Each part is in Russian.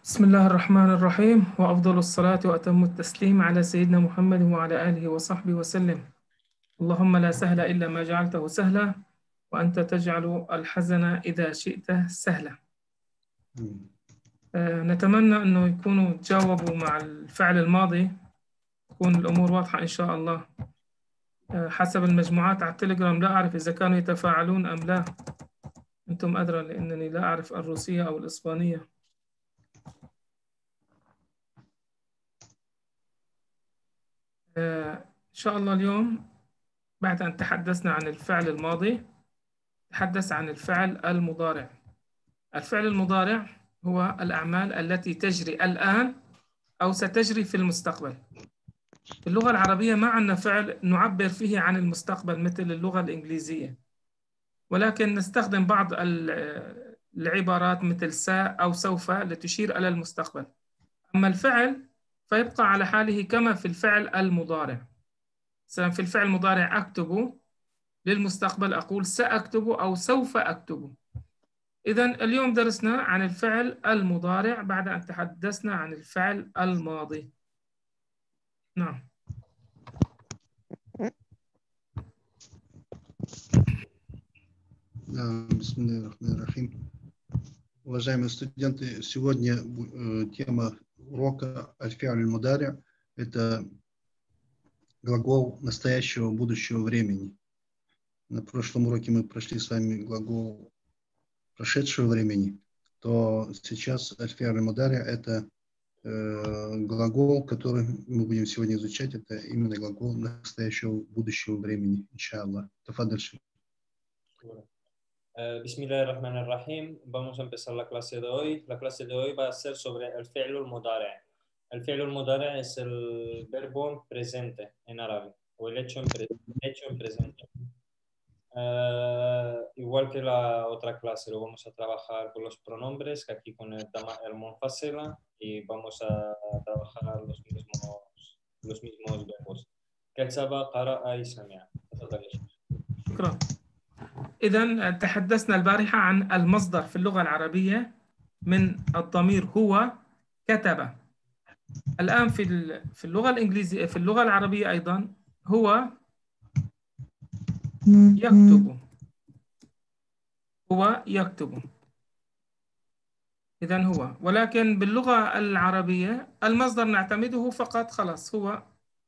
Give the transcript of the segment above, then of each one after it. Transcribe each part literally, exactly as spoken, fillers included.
بسم الله الرحمن الرحيم، وأفضل الصلاة وأتم التسليم على سيدنا محمد وعلى آله وصحبه وسلم. اللهم لا سهل إلا ما جعلته سهلا، وأنت تجعل الحزن إذا شئت سهلا. آه، نتمنى أنه يكونوا تجاوبوا مع الفعل الماضي، تكون الأمور واضحة إن شاء الله. آه، حسب المجموعات على التليجرام لا أعرف إذا كانوا يتفاعلون أم لا، أنتم أدرى لأنني لا أعرف الروسية أو الإسبانية. آه، إن شاء الله اليوم بعد أن تحدثنا عن الفعل الماضي تحدث عن الفعل المضارع. الفعل المضارع هو الأعمال التي تجري الآن أو ستجري في المستقبل. في اللغة العربية ما عندنا فعل نعبر فيه عن المستقبل مثل اللغة الإنجليزية، ولكن نستخدم بعض العبارات مثل سا أو سوف لتشير إلى المستقبل. أما الفعل فيبقى على حاله كما في الفعل المضارع. في الفعل المضارع أكتب، للمستقبل أقول سأكتب أو سوف أكتب. إذن اليوم درسنا عن الفعل المضارع بعد أن تحدثنا عن الفعل الماضي. نعم. Бисмиллахир-рахманир-рахим. Уважаемые студенты, сегодня э, тема урока аль-фи'ль аль-мудари' – это глагол настоящего будущего времени. На прошлом уроке мы прошли с вами глагол прошедшего времени, то сейчас аль-фи'ль аль-мудари' – это э, глагол, который мы будем сегодня изучать, это именно глагол настоящего будущего времени, иншаллах. Тафадаль шейх. Uh, Bismillahirrahmanirrahim. Vamos a empezar la clase de hoy. La clase de hoy va a ser sobre el fi'l al-mudari'. El fi'l al-mudari' es el verbo presente en árabe, o el hecho en, pre hecho en presente. Uh, igual que la otra clase, lo vamos a trabajar con los pronombres, que aquí con el, el munfasila, y vamos a trabajar los mismos, los mismos verbos. كتب، قرأ، سمع. شكرا. إذا تحدثنا البارحة عن المصدر في اللغة العربية من الضمير هو كتب. الآن في في اللغة الإنجليزية في اللغة العربية أيضا هو يكتب. هو يكتب. إذن هو، ولكن باللغة العربية المصدر نعتمده فقط، خلاص هو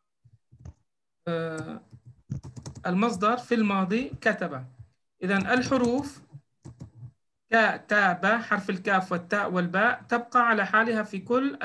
آه المصدر في الماضي كتب. إذن الحروف كتاب، حرف الكاف والتاء والباء تبقى على حالها في كل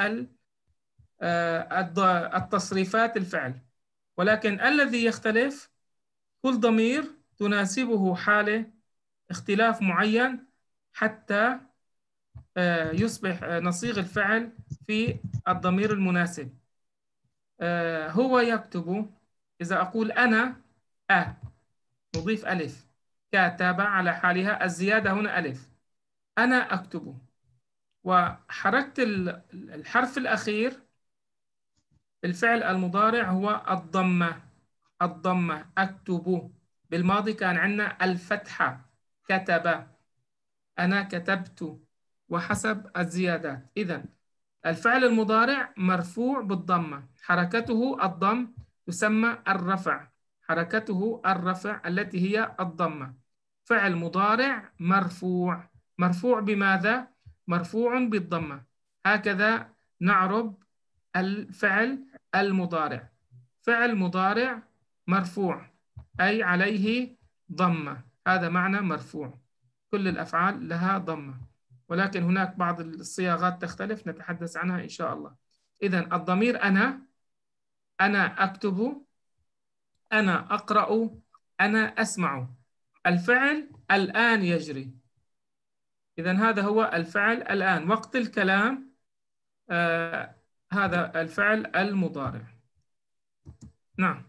التصريفات الفعل، ولكن الذي يختلف كل ضمير تناسبه حالة اختلاف معين حتى يصبح نصيغ الفعل في الضمير المناسب. هو يكتب، إذا أقول أنا أ نضيف ألف، كتب على حالها، الزيادة هنا ألف. أنا أكتب، وحركة الحرف الأخير الفعل المضارع هو الضمة. الضمة أكتب. بالماضي كان عندنا الفتحة كتب، أنا كتبت، وحسب الزيادات. إذن الفعل المضارع مرفوع بالضمة، حركته الضم تسمى الرفع، حركته الرفع التي هي الضمة. فعل مضارع مرفوع. مرفوع بماذا؟ مرفوع بالضمة. هكذا نعرب الفعل المضارع. فعل مضارع مرفوع أي عليه ضمة، هذا معنى مرفوع. كل الأفعال لها ضمة، ولكن هناك بعض الصياغات تختلف نتحدث عنها إن شاء الله. إذن الضمير أنا، أنا أكتب، أنا أقرأ، أنا أسمع. الفعل الآن يجري. إذن هذا هو الفعل الآن، وقت الكلام. آه هذا الفعل المضارع. نعم.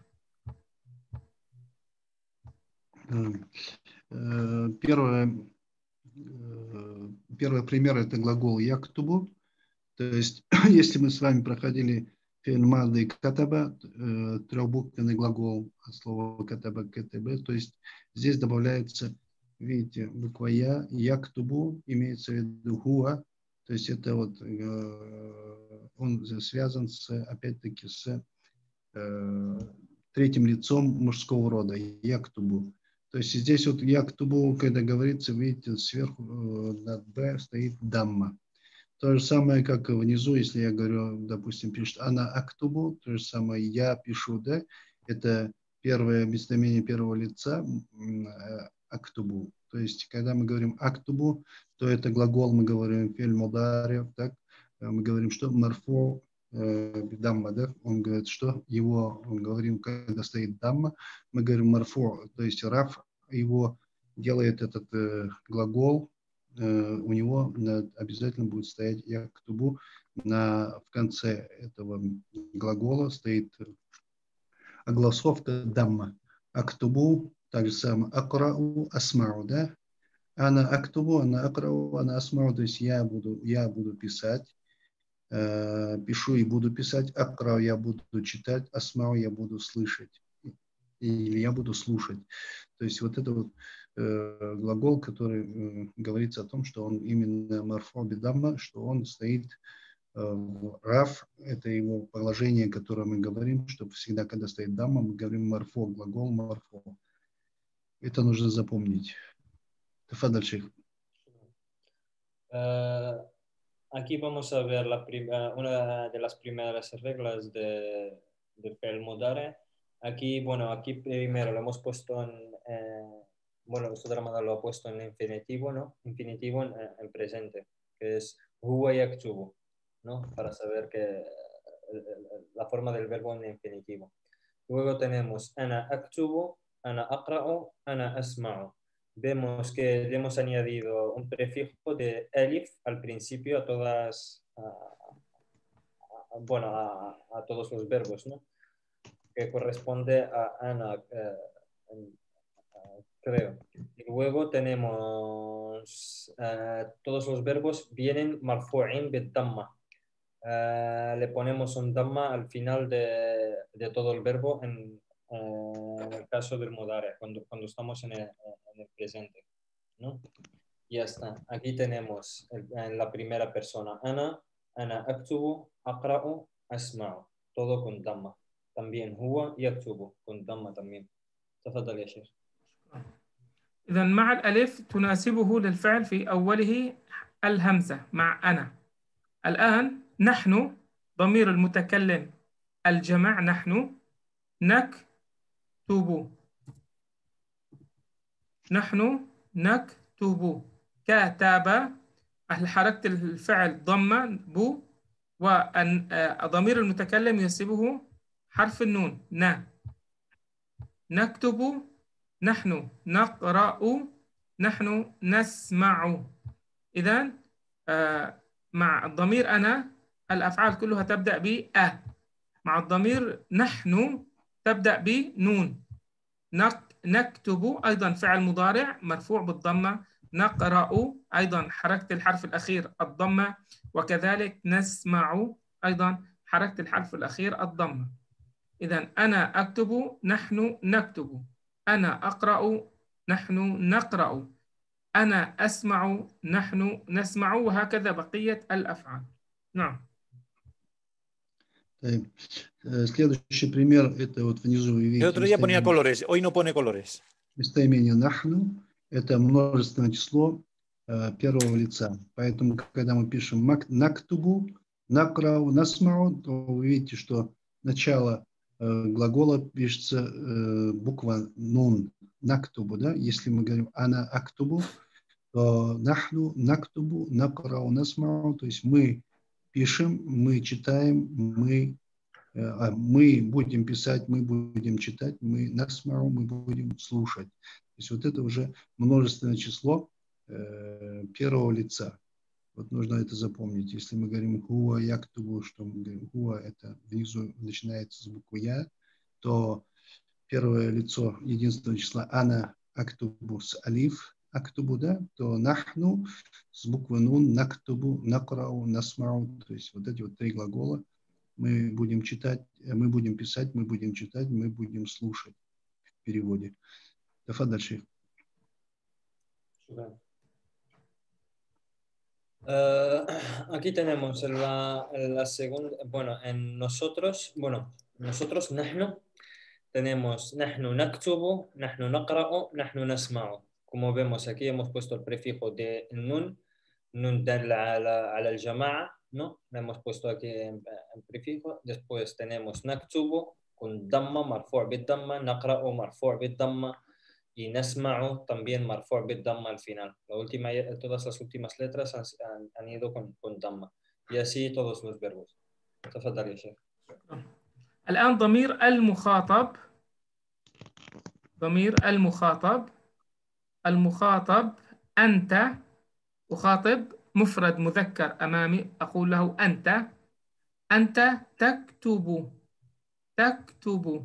Первое, первый пример – это глагол «яктубу». То есть, если мы с вами проходили фи'ль мади катаба, трехбуквенный глагол от слова катаба ктб, то есть здесь добавляется, видите, буква «я», «яктубу» имеется в виду «хуа», То есть это вот он связан с, опять-таки, с третьим лицом мужского рода, яктубу. То есть здесь вот яктубу, когда говорится, видите, сверху над Б стоит дамма. То же самое, как и внизу, если я говорю, допустим, пишет ана актубу, то же самое я пишу, да, это первое местоимение первого лица актубу. То есть, когда мы говорим актубу, то это глагол, мы говорим фильм мудари, так, мы говорим, что марфу дамма, да, он говорит, что его, он говорим, когда стоит дамма, мы говорим марфу, то есть раф его делает этот э, глагол, у него обязательно будет стоять яктубу. На, в конце этого глагола стоит огласовка дамма. Актубу, так же самое акрау, асмау, да? Ана актубу, ана акрау, ана асмау, то есть я буду, я буду писать, э, пишу и буду писать, акрау я буду читать, асмау я буду слышать, или я буду слушать. То есть вот это вот э, глагол, который э, говорится о том, что он именно марфу бидамма, что он стоит э, в раф, это его положение, которое мы говорим, что всегда, когда стоит дамма, мы говорим марфу, глагол марфу. Это нужно запомнить. Тафадаль, шейх. Uh, aquí vamos a ver la prima, una de las primeras reglas de, de Fi'l Mudari. Aquí, bueno, aquí primero lo hemos puesto en, eh, bueno, esto Ramadán lo ha puesto en infinitivo, ¿no? Infinitivo en, en presente, que es huwa yaktubu, ¿no? Para saber que la forma del verbo en infinitivo. Luego tenemos ana aktubu, ana aqra'u, ana asma'u. Vemos que le hemos añadido un prefijo de elif al principio a todas, a, a, bueno, a, a todos los verbos, ¿no? Que corresponde a ana, eh, eh, creo. Y luego tenemos eh, todos los verbos vienen marfu'in bid damma. Eh, le ponemos un damma al final de, de todo el verbo en, eh, en el caso del mudari, cuando, cuando estamos en el, en el presente, ¿no? Y ya está. Aquí tenemos el, en la primera persona ana, ana aktubu, aqra'u, asma'u, todo con damma. También huwa yaktubu, con damma también. تفضل يا شيخ. إذا مع الألف تناسبه للفعل في أوله الهمزة مع أنا. الآن نحن ضمير المتكلم الجمع نحن نكتب نحن نكتب كتب حركة الفعل ضمة بو وضمير المتكلم يناسبه حرف النون ن نكتب نحن نقرأ نحن نسمع. إذن آه مع الضمير أنا الأفعال كلها تبدأ ب أ. مع الضمير نحن تبدأ بنون. نكتب أيضا فعل مضارع مرفوع بالضمة. نقرأ أيضا حركة الحرف الأخير الضمة. وكذلك نسمع أيضا حركة الحرف الأخير الضمة. إذن أنا أكتب نحن نكتب. أنا أقرأ نحن نقرأ. أنا أسمع نحن نسمع وهكذا بقية الأفعال. نعم. Следующий пример, это вот внизу вы видите. El otro día ponía colores, hoy no pone colores. Местоимение нахну – это множественное число э, первого лица. Поэтому, когда мы пишем нактубу, накрау, насмау, то вы видите, что начало э, глагола пишется э, буква нун, нактубу, да? Если мы говорим ана актубу, то нахну, нактубу, накрау, насмау, то есть мы пишем, мы читаем, мы, э, мы будем писать, мы будем читать, мы насмау, мы будем слушать. То есть вот это уже множественное число э, первого лица. Вот нужно это запомнить. Если мы говорим хуа яктубу, что мы говорим хуа, это внизу начинается с буквы я, то первое лицо единственного числа ана актубу с алиф, актубу, да, то нахну с буквы нун, нактубу, накрау, насмау. То есть вот эти вот три глагола мы будем читать, мы будем писать, мы будем читать, мы будем слушать в переводе. Тафадаль, шейх. Uh, aquí tenemos la, la segunda, bueno, en nosotros, bueno, nosotros نحن tenemos نحن نكتب, نحن نقرأ, نحن نسمع. Como vemos aquí hemos puesto el prefijo de nun, nun دل على, على الجماعة, ¿no? Le hemos puesto aquí en, en prefijo. Después tenemos نكتب con ضمة مرفوع بالضمة, نقرأ مرفوع بالضمة y نسمع también مرفوع بالضمة al final. La última, todas las últimas letras han, han, han ido con, con ضمة. Y así todos los verbos. تفضل يا شيخ. الآن ضمير المخاطب ضمير المخاطب المخاطب أنت. أخاطب مفرد مذكر أمامي، أقول له أنت. أنت تكتب تكتب.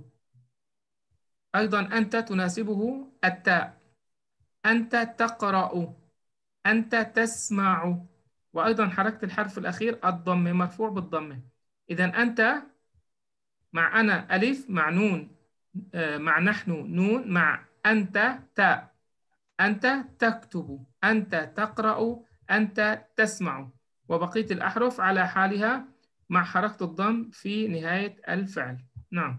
أيضا أنت تناسبه التاء. أنت تقرأ، أنت تسمع. وأيضا حركة الحرف الأخير الضمة، مرفوع بالضمة. إذا أنت مع أنا ألف، مع نون مع نحن نون، مع أنت تاء. أنت تكتب، أنت تقرأ، أنت تسمع. وبقية الأحرف على حالها مع حركة الضم في نهاية الفعل. نعم.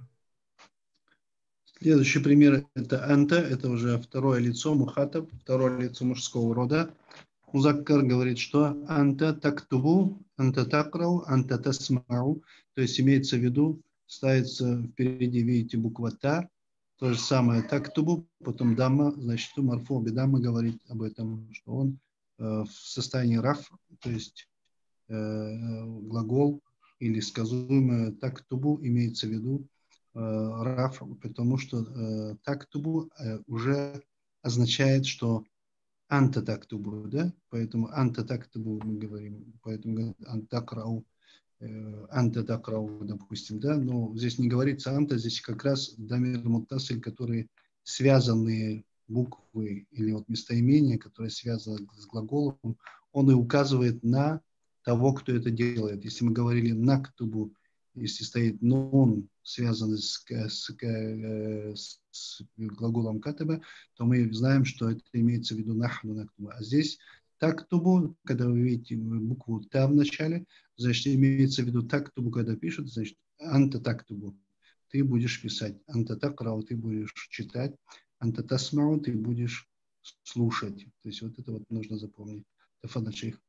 Следующий пример – это «анта», это уже второе лицо, мухатаб, второе лицо мужского рода. Музаккар говорит, что «анта тактубу», «анта такрау», «анта тасмау», то есть имеется в виду, ставится впереди, видите, буква «та», то же самое «тактубу», потом «дамма», значит, марфу бедамма говорит об этом, что он э, в состоянии раф, то есть э, глагол или сказуемое «тактубу» имеется в виду раф, потому что э, тактубу э, уже означает, что анта тактубу, да, поэтому анта тактубу мы говорим, поэтому антакрау, э, анта такрау, допустим, да, но здесь не говорится анта, здесь как раз дамир муттасиль, которые связанные буквы или вот местоимения, которые связаны с глаголом, он и указывает на того, кто это делает. Если мы говорили нактубу, если стоит нон, связанный с, с, с, с глаголом катаба, то мы знаем, что это имеется в виду нахну нактубу. А здесь тактубу, когда вы видите букву та в начале, значит, имеется в виду тактубу, когда пишут, значит, анта тактубу, ты будешь писать. Анта такрау, ты будешь читать. Анта тасмау, ты будешь слушать. То есть вот это вот нужно запомнить. Тафадаль шейх.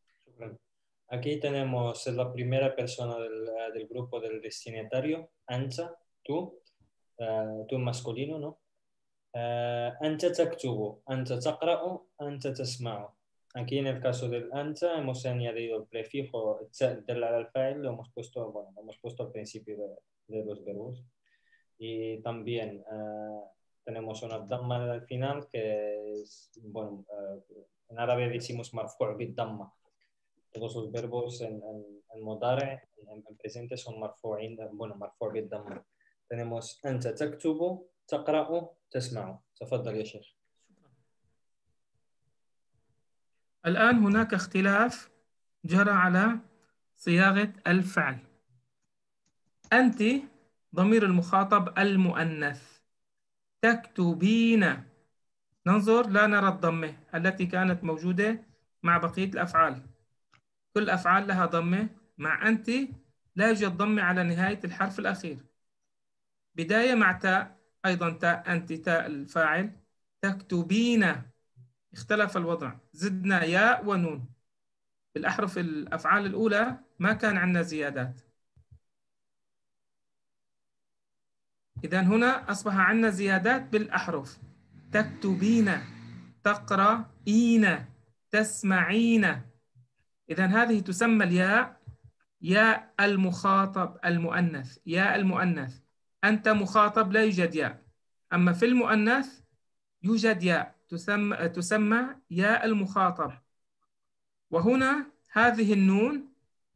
Aquí tenemos la primera persona del, del grupo del destinatario, Anta, tú, uh, tú masculino, ¿no? Anta taktubu, Anta taqra'u, Anta tasma'u. Aquí en el caso del Anta hemos añadido el prefijo del al-fa'il, lo hemos puesto, bueno, lo hemos puesto al principio de, de los verbos. Y también uh, tenemos una damma al final que es, bueno, uh, en árabe decimos marfu' bid damma. Todos los verbos en, en, en modare, en, en presente, son marfu'in, bueno, marfu' بالضمة. Tenemos أنت تكتب, تقرأ, تسمع. تفضل يا شيخ. الآن هناك اختلاف جرى على صياغة الفعل. أنت ضمير المخاطب المؤنث. تكتبين. ننظر لا نرى الضمة التي كانت موجودة مع بقية الأفعال. كل الأفعال لها ضمة، مع أنت لا يوجد ضمة على نهاية الحرف الأخير. بداية مع تاء، أيضا تاء أنت تاء الفاعل. تكتبين، اختلف الوضع، زدنا ياء ونون. بالأحرف الأفعال الأولى ما كان عندنا زيادات. إذن هنا أصبح عندنا زيادات بالأحرف. تكتبين، تقرأين، تسمعين. إذن هذه تسمى الياء ياء المخاطب المؤنث. ياء المؤنث. أنت مخاطب لا يوجد ياء، أما في المؤنث يوجد ياء تسمى, تسمى ياء المخاطب. وهنا هذه النون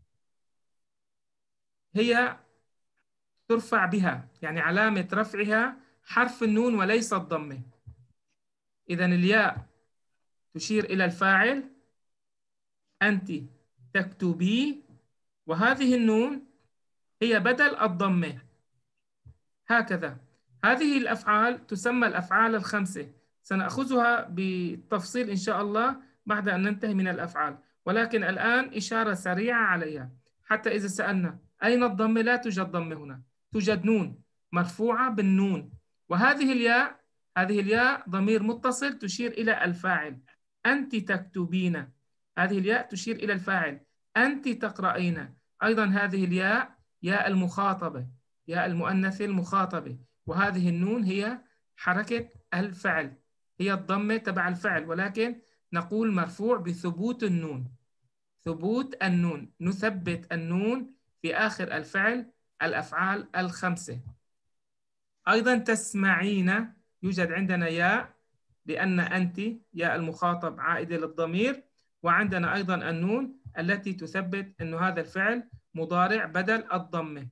هي ترفع بها، يعني علامة رفعها حرف النون وليس الضمة. إذن الياء تشير إلى الفاعل، أنت تكتبي، وهذه النون هي بدل الضمة. هكذا هذه الأفعال تسمى الأفعال الخمسة، سنأخذها بالتفصيل إن شاء الله بعد أن ننتهي من الأفعال. ولكن الآن إشارة سريعة عليها. حتى إذا سألنا أين الضمة، لا توجد ضمة هنا، توجد نون مرفوعة بالنون، وهذه الياء، هذه الياء ضمير متصل تشير إلى الفاعل. أنت تكتبين، هذه الياء تشير إلى الفاعل. أنت تقرأين، أيضا هذه الياء ياء المخاطبة، ياء المؤنث المخاطبة، وهذه النون هي حركة الفعل، هي الضمة تبع الفعل، ولكن نقول مرفوع بثبوت النون، ثبوت النون، نثبت النون في آخر الفعل، الأفعال الخمسة. أيضا تسمعين، يوجد عندنا ياء لأن أنت ياء المخاطب عائدة للضمير، وعندنا أيضا النون التي تثبت أن هذا الفعل مضارع بدل الضمة.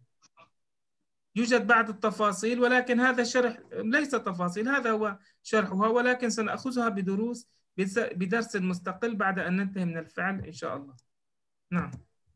يوجد بعض التفاصيل، ولكن هذا شرح ليس تفاصيل، هذا هو شرحها، ولكن سنأخذها بدروس بدرس مستقل بعد أن ننتهي من الفعل إن شاء الله. نعم،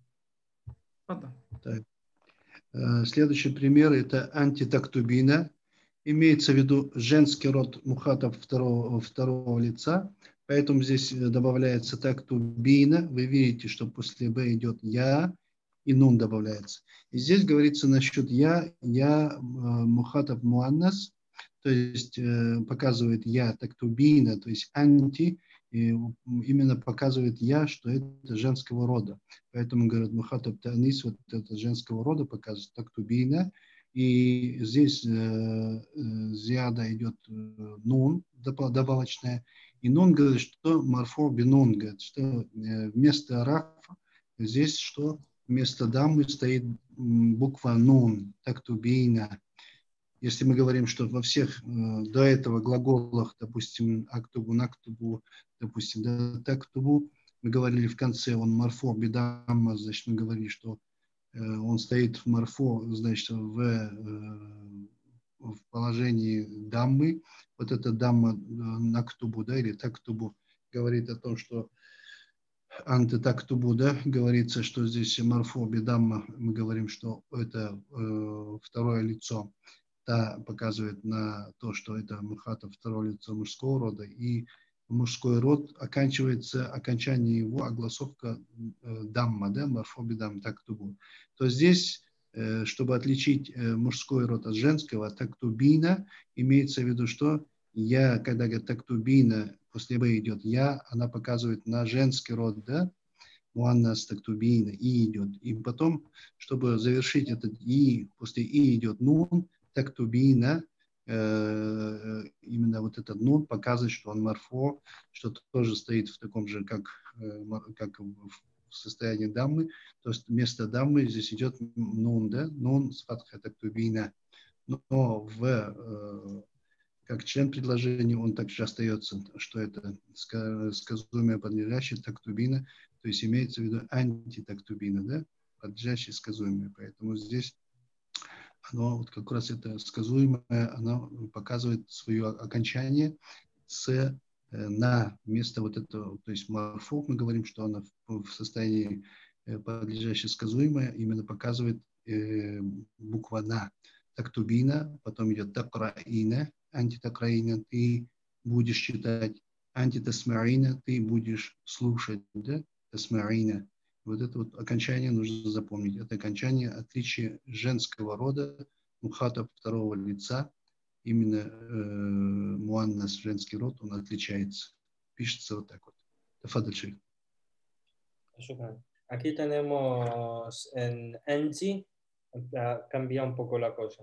تفضل. طيب. Следующий пример – это антитактубина. Имеется в виду женский род мухатаб второго, второго лица, поэтому здесь добавляется тактубина. Вы видите, что после «б» идет «я», и «нун» добавляется. И здесь говорится насчет «я», «я» мухатаб муаннас, то есть показывает «я» тактубина, то есть «анти», и именно показывает «я», что это женского рода. Поэтому, говорят, мухатаб танис, вот это женского рода показывает тактубина. И здесь э, зиада идет э, нун, добавочная. И нун говорит, что марфу бинун, говорит, что э, вместо рафа здесь что? Вместо дамы стоит буква нун, тактубина. Если мы говорим, что во всех э, до этого глаголах, допустим, актубу, нактубу, допустим, да, тактубу, мы говорили в конце, он марфу бидамма, значит, мы говорили, что он стоит в марфу, значит, в, в положении даммы. Вот эта дамма нактубу, да, или тактубу, говорит о том, что антитактубу, да, говорится, что здесь марфу бидамма, мы говорим, что это э, второе лицо, та показывает на то, что это мухатаб второе лицо мужского рода, и мужской род оканчивается, окончание его огласовка э, дамма, да, марфобидам тактубу. То здесь, э, чтобы отличить э, мужской род от женского, тактубина, имеется в виду, что я, когда говорит тактубина, после «б» идет «я», она показывает на женский род, да, муаннас тактубина, «и» идет. И потом, чтобы завершить этот «и», после «и» идет «нун», тактубина, именно вот этот нун показывает, что он марфо, что тоже стоит в таком же, как, как в состоянии даммы. То есть вместо даммы здесь идет нун, да, нун с фатхой тактубина. Но в, как член предложения он также остается, что это сказуемое подлежащее тактубина, то есть имеется в виду антитактубина, да, подлежащее сказуемое. Поэтому здесь оно вот как раз это сказуемое, оно показывает свое окончание с на вместо вот этого, то есть марфу, мы говорим, что оно в состоянии подлежащее сказуемое, именно показывает э, буква на. Тактубина, потом идет такраина, антитакраина, ты будешь читать, антитасмарина, ты будешь слушать, да, тасмарина. Вот это вот окончание нужно запомнить. Это окончание отличия женского рода, мухатаб второго лица, именно э, муаннас, женский род, он отличается. Пишется вот так вот. Тафадальши. Aquí tenemos en anti, cambia un poco la cosa.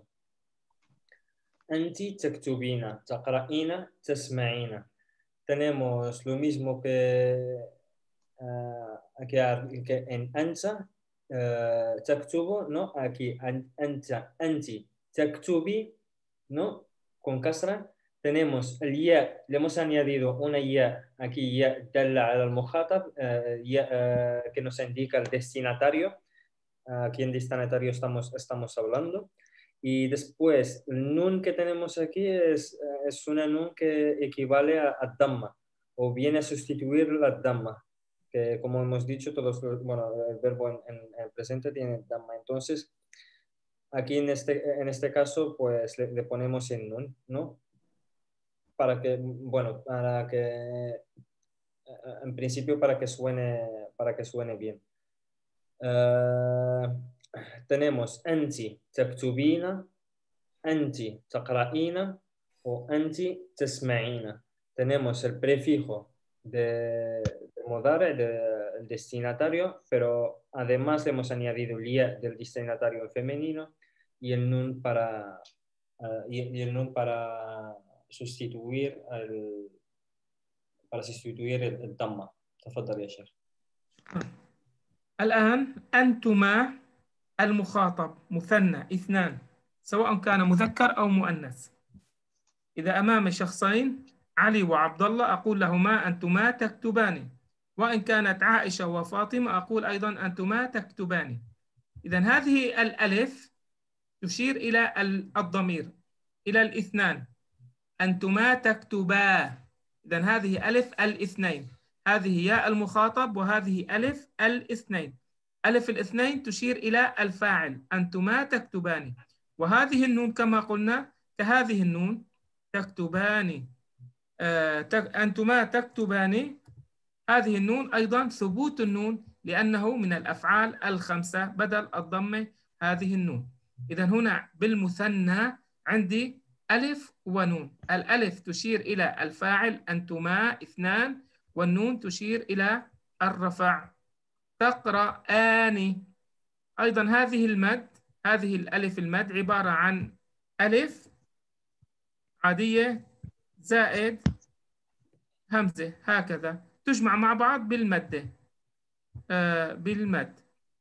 Anti taktubina, taqra'ina, tasma'ina. Tenemos lo mismo que Uh, aquí que en anta uh, taktubu, ¿no? Aquí an, anta, anti, taktubi, ¿no? Con casra. Tenemos el ya, le hemos añadido una ya, aquí ya dalla al muhatab, uh, ya, uh, que nos indica el destinatario, uh, aquí en destinatario estamos, estamos hablando. Y después, el nun que tenemos aquí es, es una nun que equivale a, a dhamma, o viene a sustituir la dhamma. Que como hemos dicho, todos, bueno, el verbo en, en, en presente tiene dhamma. Entonces, aquí en este, en este caso, pues le, le ponemos en nun, ¿no? Para que, bueno, para que en principio para que suene, para que suene bien. Uh, tenemos أنتِ تكتبين, أنتِ تقرأين o أنتِ تسمعين. Tenemos el prefijo de, de mudare, de, el destinatario, pero además le hemos añadido el ya del destinatario en femenino y el nun para, uh, y, y el nun para sustituir el, para sustituir el, el tamma. تفضل يا شيخ. الآن أنتما المخاطب مثنى اثنان سواء كان مذكر أو مؤنث. إذا أمام شخصين علي وعبد الله أقول لهما أنتما تكتبان، وإن كانت عائشة وفاطمة أقول أيضا أنتما تكتبان. إذا هذه الألف تشير إلى الضمير، إلى الاثنان، أنتما تكتبا. إذا هذه ألف الاثنين، هذه ياء المخاطب وهذه ألف الاثنين. ألف الاثنين تشير إلى الفاعل أنتما تكتبان، وهذه النون كما قلنا كهذه النون تكتبان. آه تك أنتما تكتبان، هذه النون أيضا ثبوت النون لأنه من الأفعال الخمسة بدل الضمة هذه النون. إذا هنا بالمثنى عندي ألف ونون. الألف تشير إلى الفاعل أنتما اثنان، والنون تشير إلى الرفع تقرأان. أيضا هذه المد، هذه الألف المد عبارة عن ألف عادية زائد همزة هكذا تجمع مع بعض بالمد. آه بالمد.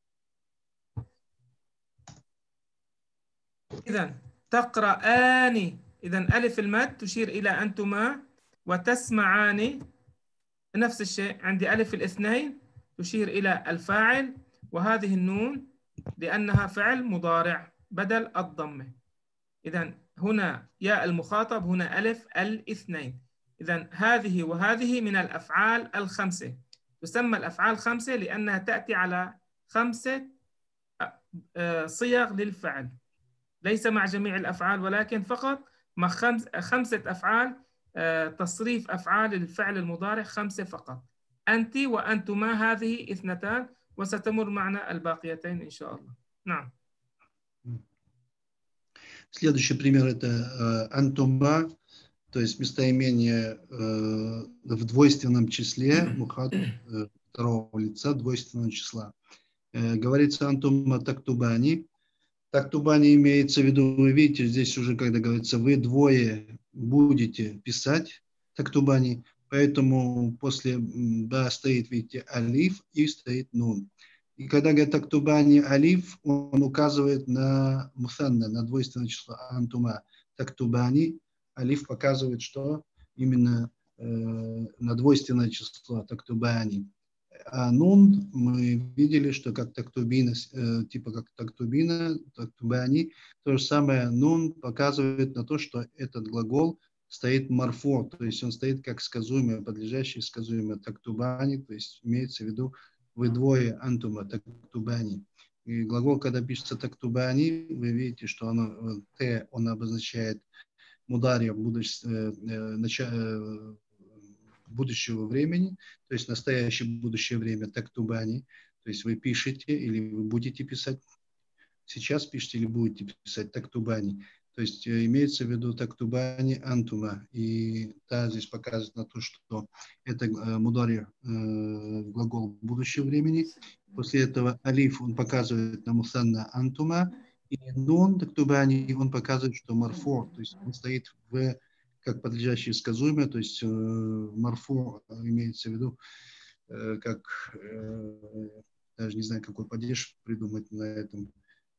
إذا تقرأان، إذا ألف المد تشير إلى أنتما، وتسمعان نفس الشيء عندي ألف الاثنين تشير إلى الفاعل، وهذه النون لأنها فعل مضارع بدل الضمة. إذا هنا ياء المخاطب، هنا ألف الاثنين. إذا هذه وهذه من الأفعال الخمسة. تسمى الأفعال خمسة لأنها تأتي على خمسة صيغ للفعل، ليس مع جميع الأفعال ولكن فقط مع خمس خمسة أفعال. تصريف أفعال الفعل المضارع خمسة فقط. أنت وأنتما هذه اثنتان، وستمر معنا الباقيتين إن شاء الله. نعم. Следующий пример это «антума», то есть местоимение э, в двойственном числе, мухат э, второго лица двойственного числа. Э, говорится «антума тактубани». Тактубани имеется в виду, вы видите, здесь уже, когда говорится, вы двое будете писать тактубани, поэтому после «ба» стоит, видите, алиф и стоит нун. И когда говорит тактубани алиф, он указывает на мусанна, на двойственное число антума. Тактубани алиф показывает, что именно э, на двойственное число тактубани. А нун мы видели, что как тактубина, э, типа как тактубина, тактубани, то же самое нун показывает на то, что этот глагол стоит марфо, то есть он стоит как сказуемое, подлежащее сказуемое тактубани, то есть имеется в виду вы двое антума тактубани. И глагол, когда пишется тактубани, вы видите, что оно, т, он обозначает мудария будущего, э, будущего времени, то есть настоящее будущее время тактубани, то есть вы пишете или вы будете писать, сейчас пишете или будете писать тактубани. То есть имеется в виду тактубани антума. И та здесь показывает на то, что это э, мудари, э, глагол будущего времени. После этого алиф он показывает на мусанна антума. И нун тактубани он показывает, что марфо, то есть он стоит в как подлежащее сказуемое, то есть э, марфо имеется в виду э, как, э, даже не знаю, какой падеж придумать на этом,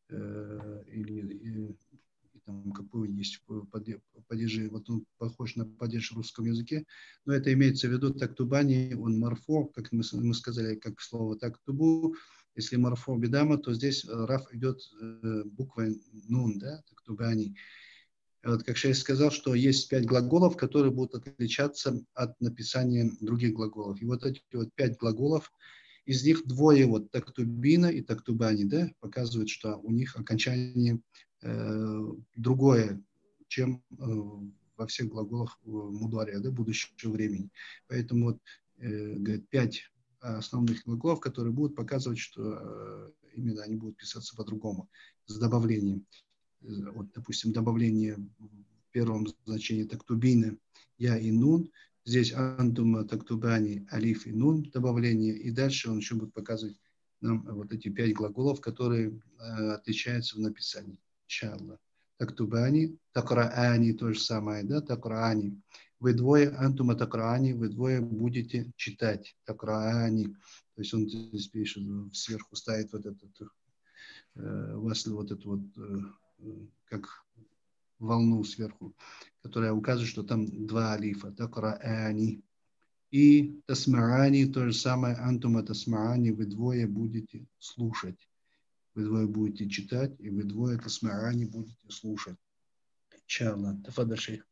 э, или э, там какой есть падежи, вот он похож на падеж в русском языке, но это имеется в виду тактубани, он марфо, как мы, мы сказали, как слово тактубу, если марфо бедама, то здесь раф идет э, буквой нун, да, тактубани. Вот, как шейх сказал, что есть пять глаголов, которые будут отличаться от написания других глаголов. И вот эти вот пять глаголов, из них двое, вот тактубина и тактубани, да, показывают, что у них окончание э, другое, чем э, во всех глаголах мудария, да, будущего времени. Поэтому вот говорит, пять основных глаголов, которые будут показывать, что именно они будут писаться по-другому, с добавлением. Вот, допустим, добавление в первом значении тактубины я и нун. Здесь антума тактубани алиф и нун добавление. И дальше он еще будет показывать нам вот эти пять глаголов, которые э, отличаются в написании. Иншаллах. Тактубани, такраани, то же самое, да, такраани. Вы двое, антума такраани, вы двое будете читать. Такраани. То есть он здесь пишет, сверху ставит вот этот, э, вот эту вот, э, как волну сверху, которая указывает, что там два алифа. Такраани. И тасмаани, то же самое, антума тасмаани, вы двое будете слушать. Вы двое будете читать, и вы двое тасмаани будете слушать. Иншаллах. Тафадаль, шейх.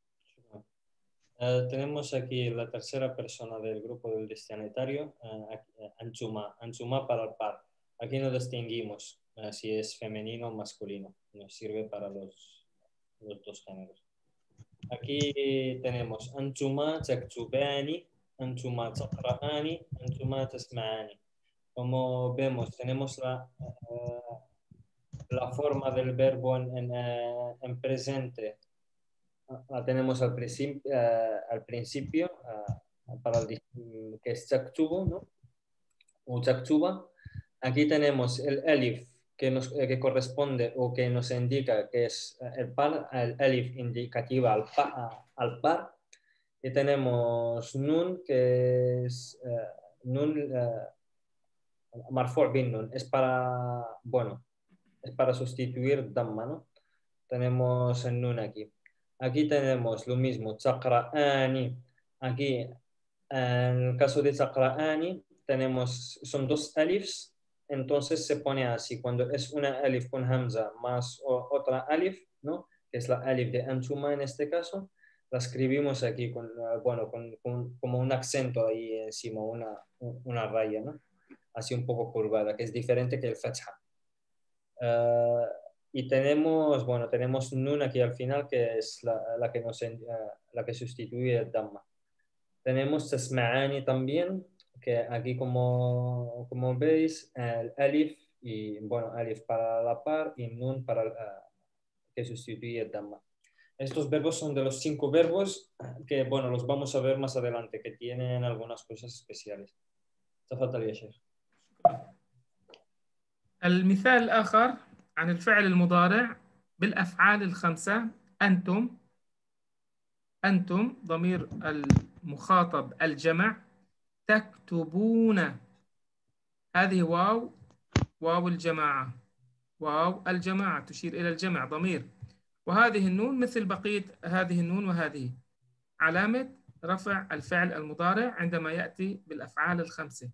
Uh, tenemos aquí la tercera persona del grupo del destinatario, uh, Anchuma, Anchuma para el par. Aquí no distinguimos uh, si es femenino o masculino, nos sirve para los, los dos géneros. Aquí tenemos Anchuma taktubani, Anchuma taqra'ani, Anchuma tasma'ani. Como vemos, tenemos la, uh, la forma del verbo en, en, uh, en presente. La tenemos al principio, uh, al principio uh, para el, que es taktubu, ¿no? O taktuba. Aquí tenemos el alif que, nos, eh, que corresponde o que nos indica que es el par, el alif indicativa al, pa, al par. Y tenemos nun que es uh, nun uh, marfu' bin nun, es para, bueno, es para sustituir damma, ¿no? Tenemos el nun aquí. Aquí tenemos lo mismo, taqra'ani. Aquí, en el caso de taqra'ani, tenemos, son dos alifs, entonces se pone así. Cuando es una alif con hamza más otra alif, ¿no? Que es la alif de Anchuma en este caso, la escribimos aquí con, bueno, con, con, como un acento ahí encima, una, una raya, ¿no? Así un poco curvada, que es diferente que el fatha. Uh, Y tenemos, bueno, tenemos nun aquí al final, que es la, la, que, nos, uh, la que sustituye el damma. Tenemos tasma'ani también, que aquí como, como veis, el alif, y bueno, alif para la par y nun para uh, que sustituye el damma. Estos verbos son de los cinco verbos que, bueno, los vamos a ver más adelante, que tienen algunas cosas especiales. تفضل يا شيخ. المثال الآخر عن الفعل المضارع بالأفعال الخمسة. أنتم، أنتم ضمير المخاطب الجمع. تكتبون، هذه واو، واو الجماعة، واو الجماعة تشير إلى الجمع ضمير. وهذه النون مثل بقية هذه النون وهذه علامة رفع الفعل المضارع عندما يأتي بالأفعال الخمسة.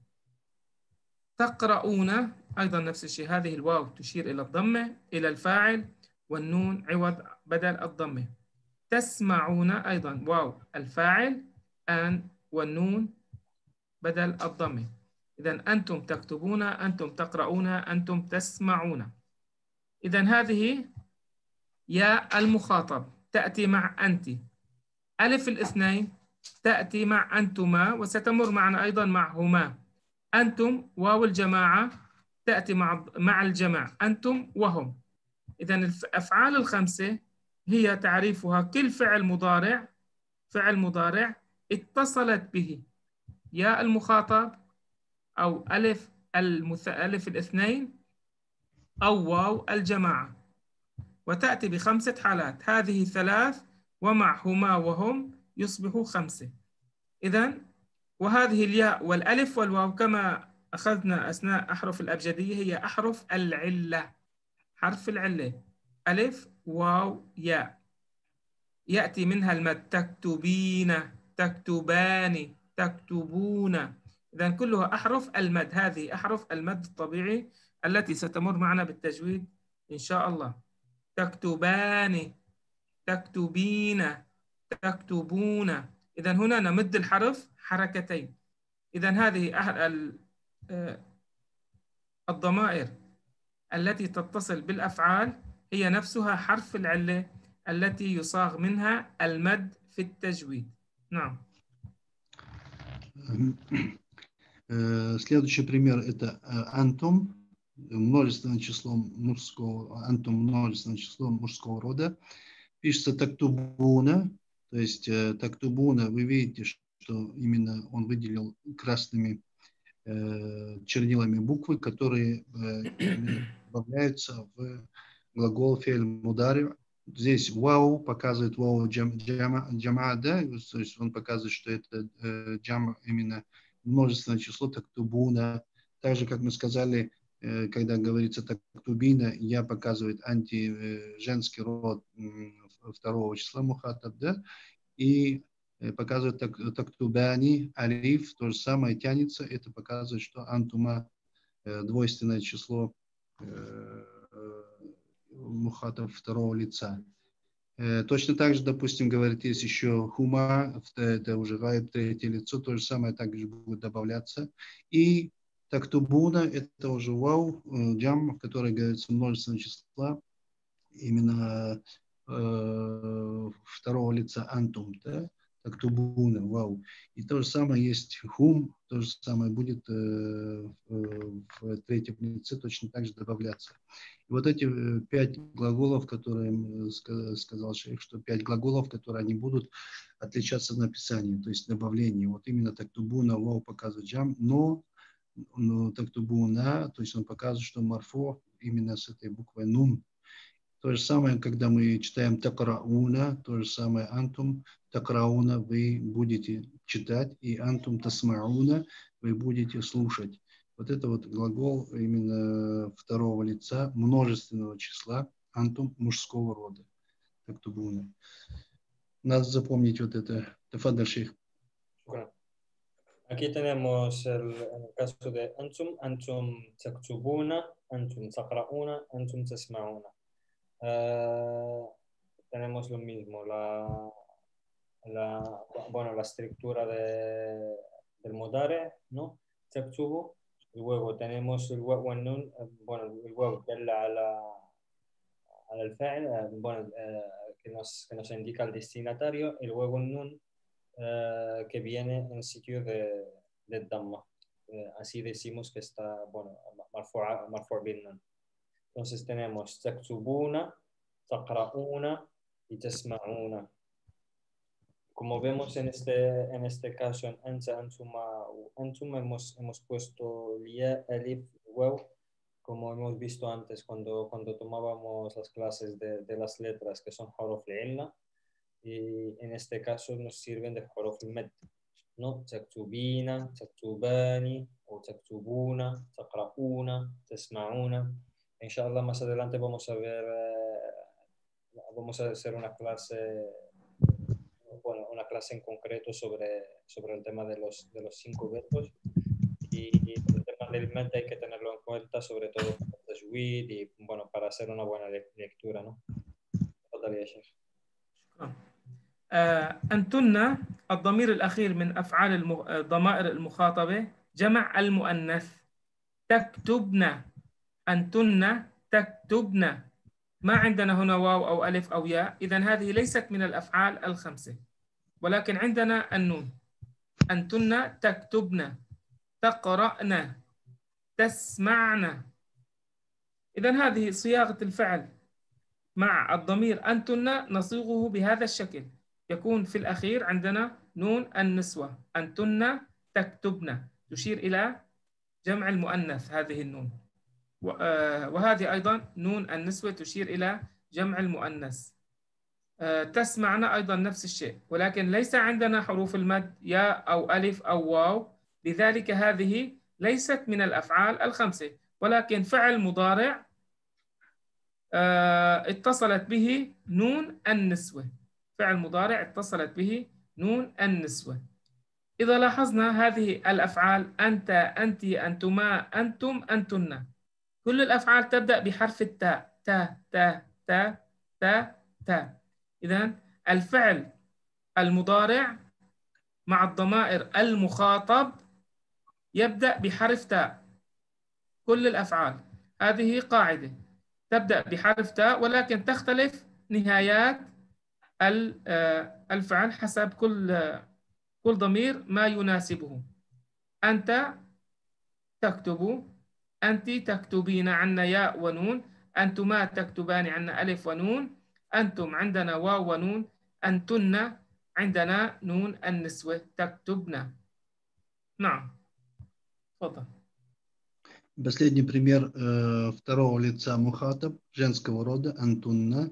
تقرؤون أيضا نفس الشيء، هذه الواو تشير إلى الضمة إلى الفاعل، والنون عوض بدل الضمة. تسمعون أيضا واو الفاعل أن والنون بدل الضمة. إذن أنتم تكتبون، أنتم تقرؤون، أنتم تسمعون. إذن هذه يا المخاطب تأتي مع أنت. ألف الاثنين تأتي مع أنتما، وستمر معنا أيضا مع هما. أنتم واو الجماعة تأتي مع مع الجمع، أنتم وهم. إذن الأفعال الخمسة هي تعريفها كل فعل مضارع، فعل مضارع اتصلت به يا المخاطب أو ألف المث... ألف الاثنين أو واو الجماعة، وتأتي بخمسة حالات. هذه ثلاث ومع هما وهم يصبحوا خمسة. إذن وهذه الياء والألف والواو كما أخذنا أثناء أحرف الأبجدية هي أحرف العلة، حرف العلة ألف واو ياء، يأتي منها المد. تكتبين، تكتبان، تكتبون. إذن كلها أحرف المد، هذه أحرف المد الطبيعي التي ستمر معنا بالتجويد إن شاء الله. تكتبان، تكتبين، تكتبون. إذن هنا نمد الحرف حركتين. إذن هذه الضمائر التي تتصل بالأفعال هي نفسها حرف العلة التي يصاغ منها المد في التجويد. نعم. Следующий пример – это антум, множественное число мужского, антум множественное число мужского рода. Пишется тактубуна, то есть тактубуна, вы видите, что именно он выделил красными э, чернилами буквы, которые э, добавляются в глагол фе'ль мудари. Здесь вау показывает вау джама, джама, да, то есть он показывает, что это э, джама именно множественное число тактубуна. Так же, как мы сказали, э, когда говорится тактубина, я показывает анти э, женский род э, второго числа мухатаб, да, и э, показывает так, тактубани, алиф, то же самое тянется, это показывает, что антума э, двойственное число э, мухатаб второго лица. Точно так же, допустим, говорит, есть еще хума, это уже гайб, третье лицо, то же самое также будет добавляться. И тактубуна, это уже вау, джам, в которой говорится множественное числа, именно э, второго лица антум, да? Тактубуна, вау. И то же самое есть хум, то же самое будет э, в третьем лице точно так же добавляться. И вот эти пять глаголов, которые сказал шейх, что пять глаголов, которые они будут отличаться в написании, то есть добавлении. Вот именно тактубуна, вау показывает джам, но, но тактубуна, то есть он показывает, что марфо именно с этой буквой нун. То же самое, когда мы читаем такрауна, то же самое антум такрауна, вы будете читать, и антум тасмауна, вы будете слушать. Вот это вот глагол именно второго лица, множественного числа, антум мужского рода. Тактубуна. Надо запомнить вот это. Тафадаль, шейх. Aquí tenemos el, en el caso de antum, antum taktubuna, antum taqrauna, antum tasmauna. Uh, tenemos lo mismo, la, la, bueno, la estructura de, del mudare, ¿no? Taktubu. Luego tenemos el waw wal nun, bueno, el waw dalla ala, ala el fa'il, bueno, eh, que, nos, que nos indica el destinatario, el waw wal nun, eh, que viene en sitio de, de damma. Eh, así decimos que está, bueno, marfu'a, marfu' bin nun. Entonces tenemos taktubuna, taqra'una y tasma'una. Como vemos en este, en este caso en anta, antuma, antum hemos, hemos puesto ya, alif, waw, como hemos visto antes cuando, cuando tomábamos las clases de, de las letras que son huruf al-illa, y en este caso nos sirven de huruf al-mad, ¿no? Taktubina, taktubani, o taktubuna, taqra'una, tasma'una. Inshallah, más adelante vamos a ver, eh, vamos a hacer una clase, bueno, una clase en concreto sobre, sobre el tema de los, de los cinco verbos. Y, y el tema del mente hay que tenerlo en cuenta, sobre todo para el tajwid y, bueno, para hacer una buena lectura, ¿no? تفضل يا شيخ. أنتن الضمير الأخير من أفعال الضمائر المخاطبة جمع المؤنث. تكتبن، أنتن تكتبن، ما عندنا هنا واو أو ألف أو ياء، إذن هذه ليست من الأفعال الخمسة، ولكن عندنا النون. أنتن تكتبن، تقرأن، تسمعن. إذن هذه صياغة الفعل مع الضمير أنتن نصيغه بهذا الشكل، يكون في الأخير عندنا نون النسوة. أنتن تكتبن تشير إلى جمع المؤنث هذه النون، وهذه أيضا نون النسوة تشير إلى جمع المؤنث. تسمعن أيضا نفس الشيء، ولكن ليس عندنا حروف المد ياء أو ألف أو واو، لذلك هذه ليست من الأفعال الخمسة، ولكن فعل مضارع اتصلت به نون النسوة. فعل مضارع اتصلت به نون النسوة. إذا لاحظنا هذه الأفعال أنت، أنت، أنتما، أنتم، أنتن، كل الأفعال تبدأ بحرف التاء، تا تا تا تا تا. إذن الفعل المضارع مع الضمائر المخاطب يبدأ بحرف تاء. كل الأفعال هذه قاعدة تبدأ بحرف تاء، ولكن تختلف نهايات الفعل حسب كل كل ضمير ما يناسبه. أنت تكتب، أنت تكتبين، عنا ياء ونون. أنتما تكتبان، عنا ألف ونون. أنتم عندنا واو ونون. أنتن عندنا نون النسوة، تكتبنا. نعم، تفضل. Последний пример э, второго лица мухатаб, женского рода, антунна.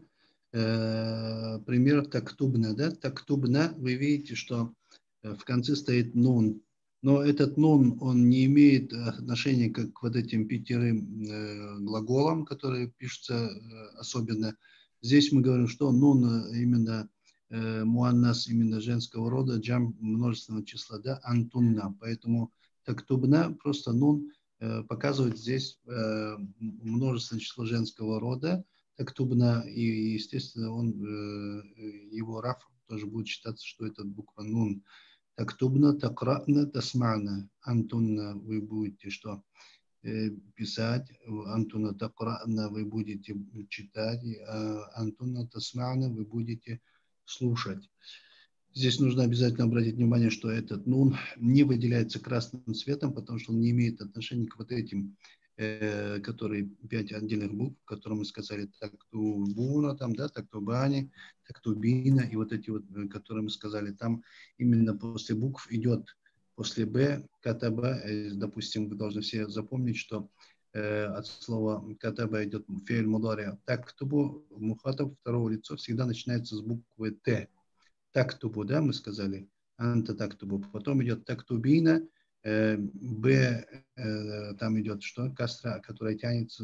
Э, пример тактубна, да? Тактубна, вы видите, что в конце стоит нун. Но этот нун, он не имеет отношения к, к вот этим пятерым э, глаголам, которые пишутся э, особенно. Здесь мы говорим, что нун именно э, муаннас, именно женского рода, джам множественного числа, да, антунна. Поэтому тактубна, просто нун, э, показывает здесь э, множественное число женского рода, тактубна, и, естественно, он, э, его раф тоже будет считаться, что это буква нун. Тактубна, такра'на, тасмa'на. Антунна, вы будете что? Э, писать. Антунна, такра'на, вы будете читать. А антунна, тасмa'на, вы будете слушать. Здесь нужно обязательно обратить внимание, что этот нун не выделяется красным цветом, потому что он не имеет отношения к вот этим, э, которые пять отдельных букв, которые мы сказали, тактубуна, там, да, тактубани, тактубина, и вот эти вот, которые мы сказали, там именно после букв идет, после б, катаба, э, допустим, вы должны все запомнить, что э, от слова катаба идет фейль мудари, тактубу, мухатаб, второго лица, всегда начинается с буквы т. Тактубу, да, мы сказали, анта тактубу. Потом идет тактубина, э, б, э, там идет что? Кастра, которая тянется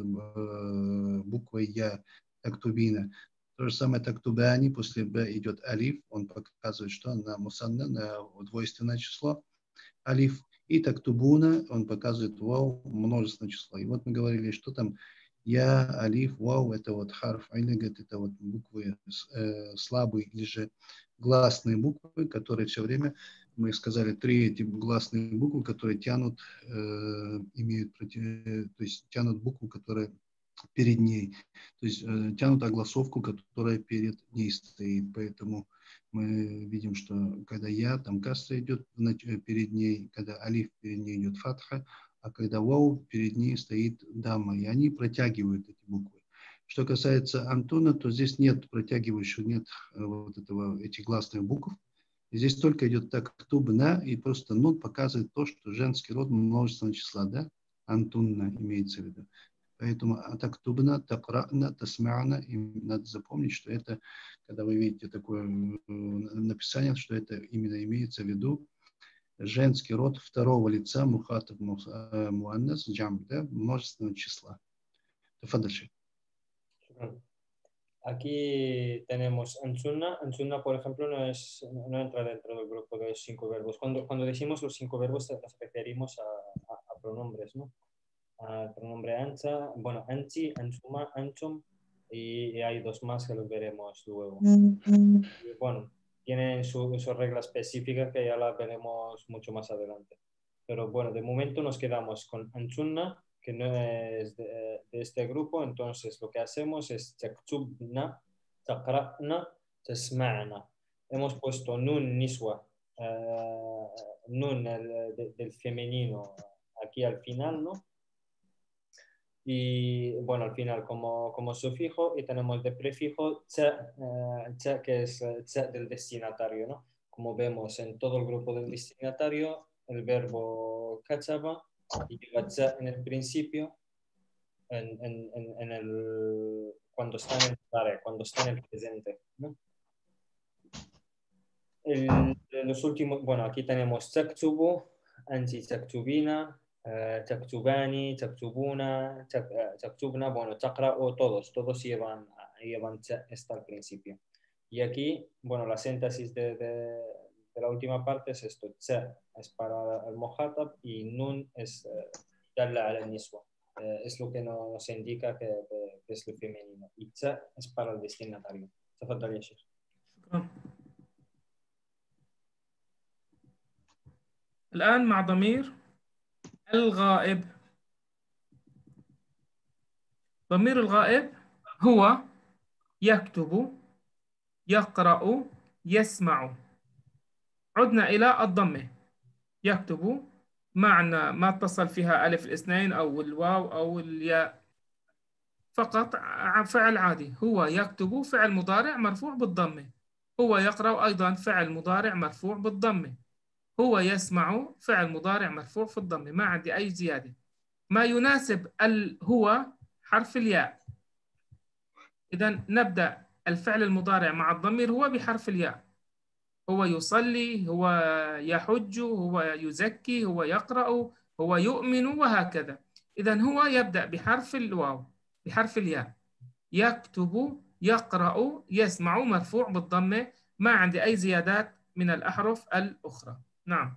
э, буквой я, тактубина. То же самое тактубани, после б идет алиф, он показывает, что на мусанна, на двойственное число, алиф. И тактубуна, он показывает вау, множественное число. И вот мы говорили, что там я, алиф, вау, это вот харф, айлигат, это вот буквы э, слабые или же гласные буквы, которые все время, мы сказали, три эти гласные буквы, которые тянут, э, имеют, то есть тянут букву, которая перед ней, то есть э, тянут огласовку, которая перед ней стоит. Поэтому мы видим, что когда я, там касра идет перед ней, когда алиф перед ней идет фатха, а когда вау перед ней стоит дамма, и они протягивают эти буквы. Что касается Антона, то здесь нет протягивающего, нет вот этого, этих гласных букв. Здесь только идет тактубна, и просто нун показывает то, что женский род множественного числа, да? Антунна имеется в виду. Поэтому тактубна, такра'на, тасмa'на, и надо запомнить, что это, когда вы видите такое написание, что это именно имеется в виду женский род второго лица, мухатаб, муаннас, джам, да? Множественного числа. Тафадальши. Aquí tenemos Ansunna. Ansunna, por ejemplo, no, es, no entra dentro del grupo de los cinco verbos. Cuando, cuando decimos los cinco verbos nos referimos a, a, a pronombres, ¿no? Al pronombre ancha, bueno, anchi, ansuma, anchum, y, y hay dos más que los veremos luego. Y bueno, tienen su, su regla específica que ya la veremos mucho más adelante. Pero bueno, de momento nos quedamos con Ansunna, que no es de, de este grupo, entonces lo que hacemos es taktubna, taqra'na, tasma'na. Hemos puesto nun niswa, uh, nun el, de, del femenino aquí al final, ¿no? Y bueno, al final como, como sufijo, y tenemos de prefijo tsa, uh, tsa, que es tsa del destinatario, ¿no? Como vemos en todo el grupo del destinatario, el verbo kachaba y lleva tsa en el principio, en, en, en, en el, cuando está en el tare, cuando está en el presente, ¿no? El, los últimos, bueno, aquí tenemos taktubu, anti taktubina, uh, taktubani, taktubuna, tak, uh, taktubna, bueno, taqra o todos, todos llevan, llevan tsa hasta el principio. Y aquí, bueno, la síntesis de, de, de la última parte es esto, tsa es para el mohatab y nun es dalla ala niswa. Uh, es lo que nos indica que, que, que es lo femenino. Y tsa es para el destinatario. تفضل يا شيخ. الآن مع ضمير الغائب. ضمير الغائب هو يكتب، يقرأ، يسمع. عدنا إلى الضمة. يكتب معنى ما اتصل فيها ألف الاثنين أو الواو أو الياء، فقط فعل عادي. هو يكتب فعل مضارع مرفوع بالضمة. هو يقرأ أيضا فعل مضارع مرفوع بالضمة. هو يسمع فعل مضارع مرفوع في الضمة. ما عندي أي زيادة. ما يناسب ال هو حرف الياء. إذا نبدأ الفعل المضارع مع الضمير هو بحرف الياء. هو يصلي، هو يحج، هو يزكي، هو يقرأ، هو يؤمن، وهكذا. إذا هو يبدأ بحرف الواو، بحرف الياء. يكتب، يقرأ، يسمع مرفوع بالضمة. ما عندي أي زيادات من الأحرف الأخرى. نعم.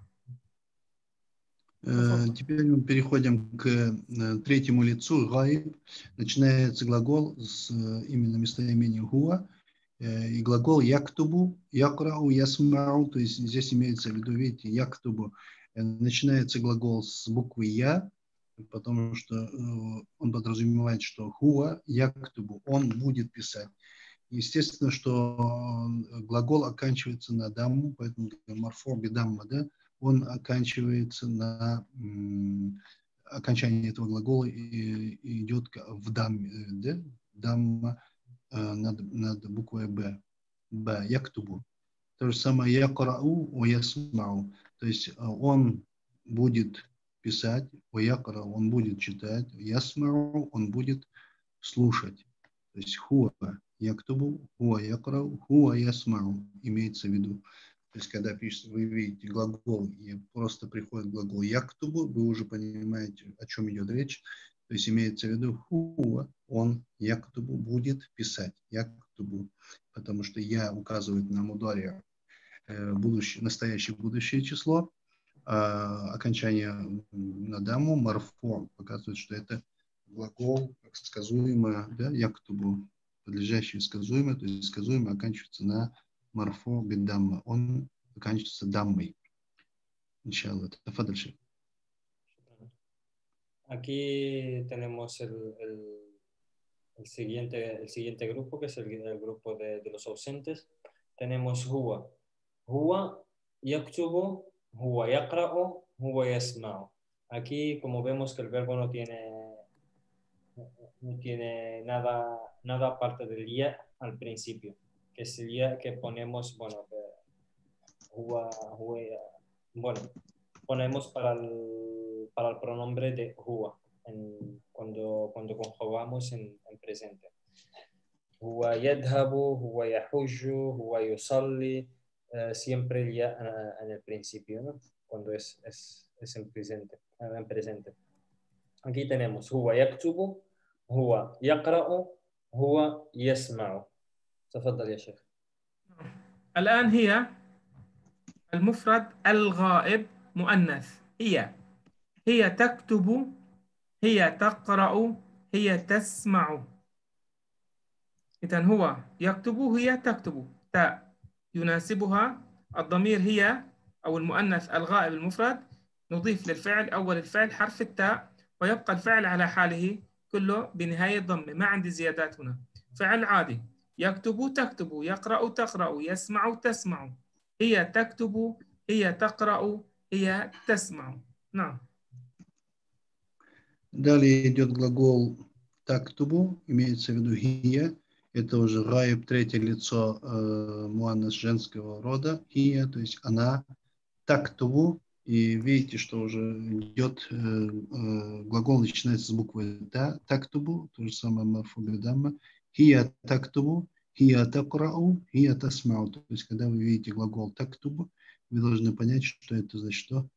Э, Теперь мы переходим к э, третьему лицу, гаиб. Начинается глагол с э, именно местоимением хуа. Э, И глагол яктубу, якрау, ясмау. То есть здесь имеется в виду, видите, яктубу. Э, Начинается глагол с буквы я, потому что э, он подразумевает, что хуа, яктубу, он будет писать. Естественно, что э, глагол оканчивается на дамму, поэтому марфо бедамма, да, он оканчивается на м, окончание этого глагола и, и идет в дамме, да, дамма э, над, над буквой Б. Б, яктубу. То же самое якрау, о ясмау. То есть э, он будет писать, о якрау, он будет читать, ясмау, он будет слушать. То есть хуа яктубу, хуа якрау, хуа ясмау имеется в виду. То есть, когда пишется, вы видите глагол, и просто приходит глагол яктубу, вы уже понимаете, о чем идет речь. То есть, имеется в виду хуа, он яктубу будет писать, яктубу, потому что я указывает на мудари будущее, настоящее будущее число, а окончание на даму, марфо, показывает, что это глагол сказуемое, да, яктубу, подлежащее сказуемое, то есть сказуемое оканчивается на марфо бедамма. Он оканчивается даммой. Иншаллах. Тафадаль, шейх. Aquí tenemos el, el, el, siguiente, el siguiente grupo, que es el, el grupo de, de los ausentes. Tenemos huwa. Huwa yaktubu, huwa yaqra'u, huwa yasma'u. Aquí, como vemos que el verbo no tiene, no tiene nada, nada aparte del ya al principio, que es el ya que ponemos, bueno, huwa, huwa, bueno, ponemos para el, para el pronombre de huwa en, cuando, cuando conjugamos en, en presente. Huwa yadhabu, huwa yahujju, huwa yusalli, eh, siempre ya uh, en el principio, ¿no? Cuando es, es, es en, presente, en presente. Aquí tenemos huwa yaktubu, huwa yaqra'u, huwa yasma'u. تفضل يا شيخ. الآن هي المفرد الغائب مؤنث. هي هي تكتب، هي تقرأ، هي تسمع. إذن هو يكتب، هي تكتب، تاء يناسبها الضمير هي أو المؤنث الغائب المفرد. نضيف للفعل أول الفعل حرف التاء، ويبقى الفعل على حاله كله بنهاية ضمة. ما عندي زيادات هنا. فعل عادي. يكتب تكتب، يقرأ تقرأ، يسمع تسمع. هي تكتب، هي تقرأ، هي تسمع. نعم. Далее идет глагол тактубу, имеется в виду хия. Это уже гаиб, третье лицо э, муаннас женского рода. Хия, то есть она. Тактубу. И видите, что уже идет э, э, глагол начинается с буквы та. Тактубу, то же самое марфу бедамма. Хия тактубу, хия такрау, хия тасмау. То есть, когда вы видите глагол тактубу, вы должны понять, что это значит, что,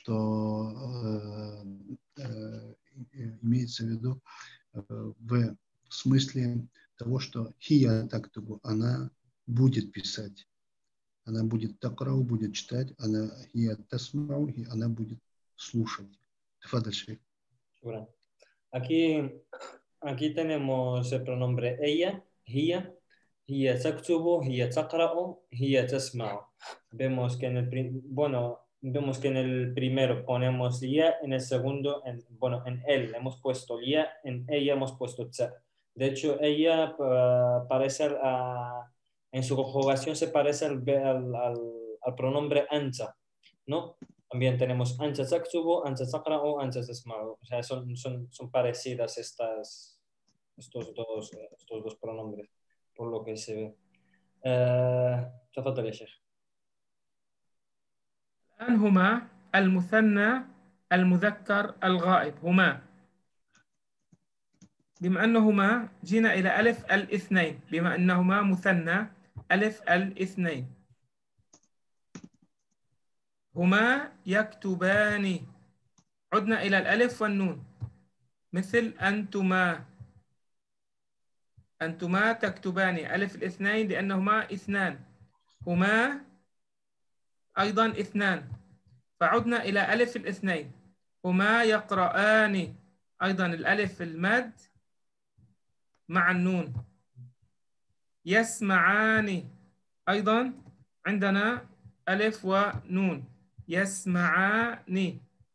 что э, э, имеется в виду э, в смысле того, что хия тактубу, она будет писать. Она будет такрау, будет читать, она хия тасмау, и она будет слушать. Тфадаль, шейх. Aquí, aquí tenemos el pronombre ella, hiya, hiya taktubu, hiya taqra'u, hiya tasma'u. Vemos que en el bueno, vemos que en el primero ponemos ya, en el segundo, en, bueno, en él hemos puesto ya, en ella hemos puesto tsa. De hecho, ella uh, parece uh, en su conjugación se parece al, al, al, al pronombre anta, ¿no? También tenemos anta taktubu, anta taqra'u, anta tasma'u. O sea, son, son, son parecidas estas, estos, dos, estos dos pronombres, por lo que se ve. تفضل يا شيخ. الآن هما المثنى المذكر الغائب هما، بما أنهما جينا إلى ألف الاثنين، بما أنهما مثنى ألف الاثنين، هما يكتبان، عدنا إلى الألف والنون مثل أنتما، أنتما تكتبان، ألف الاثنين لأنهما اثنان، هما أيضا اثنان، فعدنا إلى ألف الاثنين، هما يقرآن، أيضا الألف المد مع النون، يسمعان، أيضا عندنا ألف ونون، يسمعان.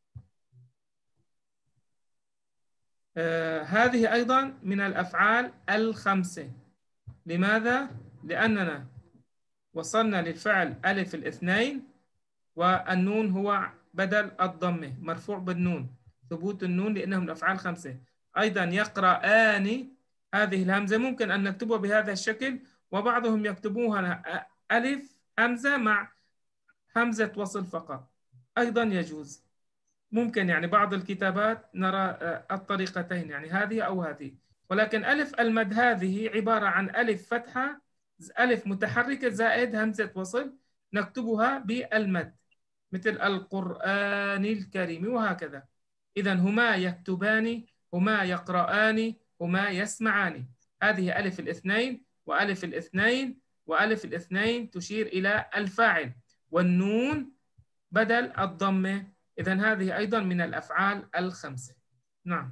آه هذه أيضا من الأفعال الخمسة. لماذا؟ لأننا وصلنا للفعل ألف الاثنين والنون هو بدل الضمة مرفوع بالنون، ثبوت النون لأنهم الأفعال خمسة. أيضا يقرآن، هذه الهمزة ممكن أن نكتبها بهذا الشكل، وبعضهم يكتبوها ألف همزة مع همزة وصل فقط، أيضا يجوز، ممكن يعني بعض الكتابات نرى الطريقتين، يعني هذه أو هذه، ولكن ألف المد هذه عبارة عن ألف فتحة، ألف متحركة زائد همزة وصل، نكتبها بالمد مثل القرآن الكريم وهكذا. إذن هما يكتبان، هما يقرآن، هما يسمعان، هذه ألف الاثنين وألف الاثنين وألف الاثنين تشير إلى الفاعل، والنون بدل الضمة، إذن هذه أيضا من الأفعال الخمسة. نعم.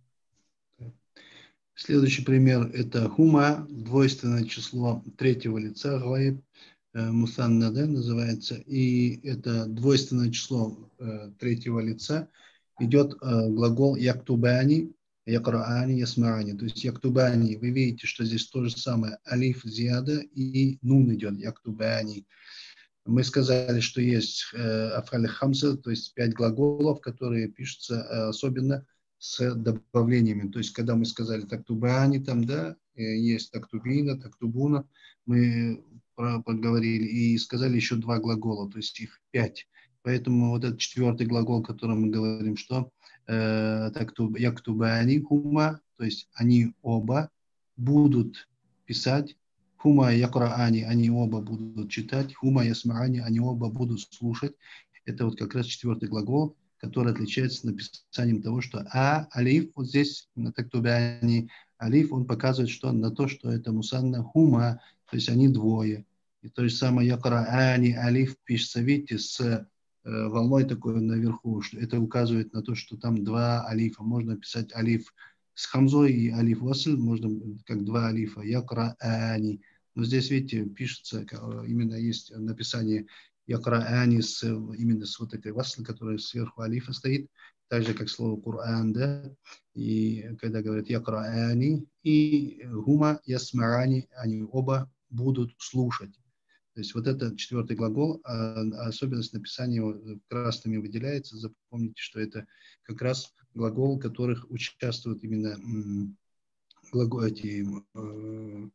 Следующий пример – это хума, двойственное число третьего лица, гайб, мусанна, да, называется, и это двойственное число э, третьего лица, идет э, глагол яктубани, якраани, ясмаани. То есть яктубани, вы видите, что здесь то же самое, алиф, зиада и нун идет, яктубани. Мы сказали, что есть э, афали хамса, то есть пять глаголов, которые пишутся э, особенно с добавлениями. То есть, когда мы сказали тактубани, там, да, есть тактубина, тактубуна, мы проговорили и сказали еще два глагола, то есть их пять. Поэтому вот этот четвертый глагол, о котором мы говорим, что э, тактуб, яктубани, хума, то есть они оба будут писать, хума якраани, они оба будут читать, хума ясмаани, они оба будут слушать. Это вот как раз четвертый глагол, который отличается написанием того, что а, алиф, вот здесь на тактубани, алиф, он показывает, что на то, что это мусанна, хума, то есть они двое. И то же самое якраани, алиф пишется, видите, с э, волной такой наверху, что это указывает на то, что там два алифа. Можно писать алиф с хамзой и алиф васль, можно как два алифа, якраани. Но здесь, видите, пишется, именно есть написание якраани с, именно с вот этой васль, которая сверху алифа стоит, так же, как слово Кур'ан, да, и когда говорят якраани и хума ясмаани, они оба будут слушать. То есть вот этот четвертый глагол, особенность написания его красными выделяется. Запомните, что это как раз глагол, в которых участвуют именно глагол, эти э,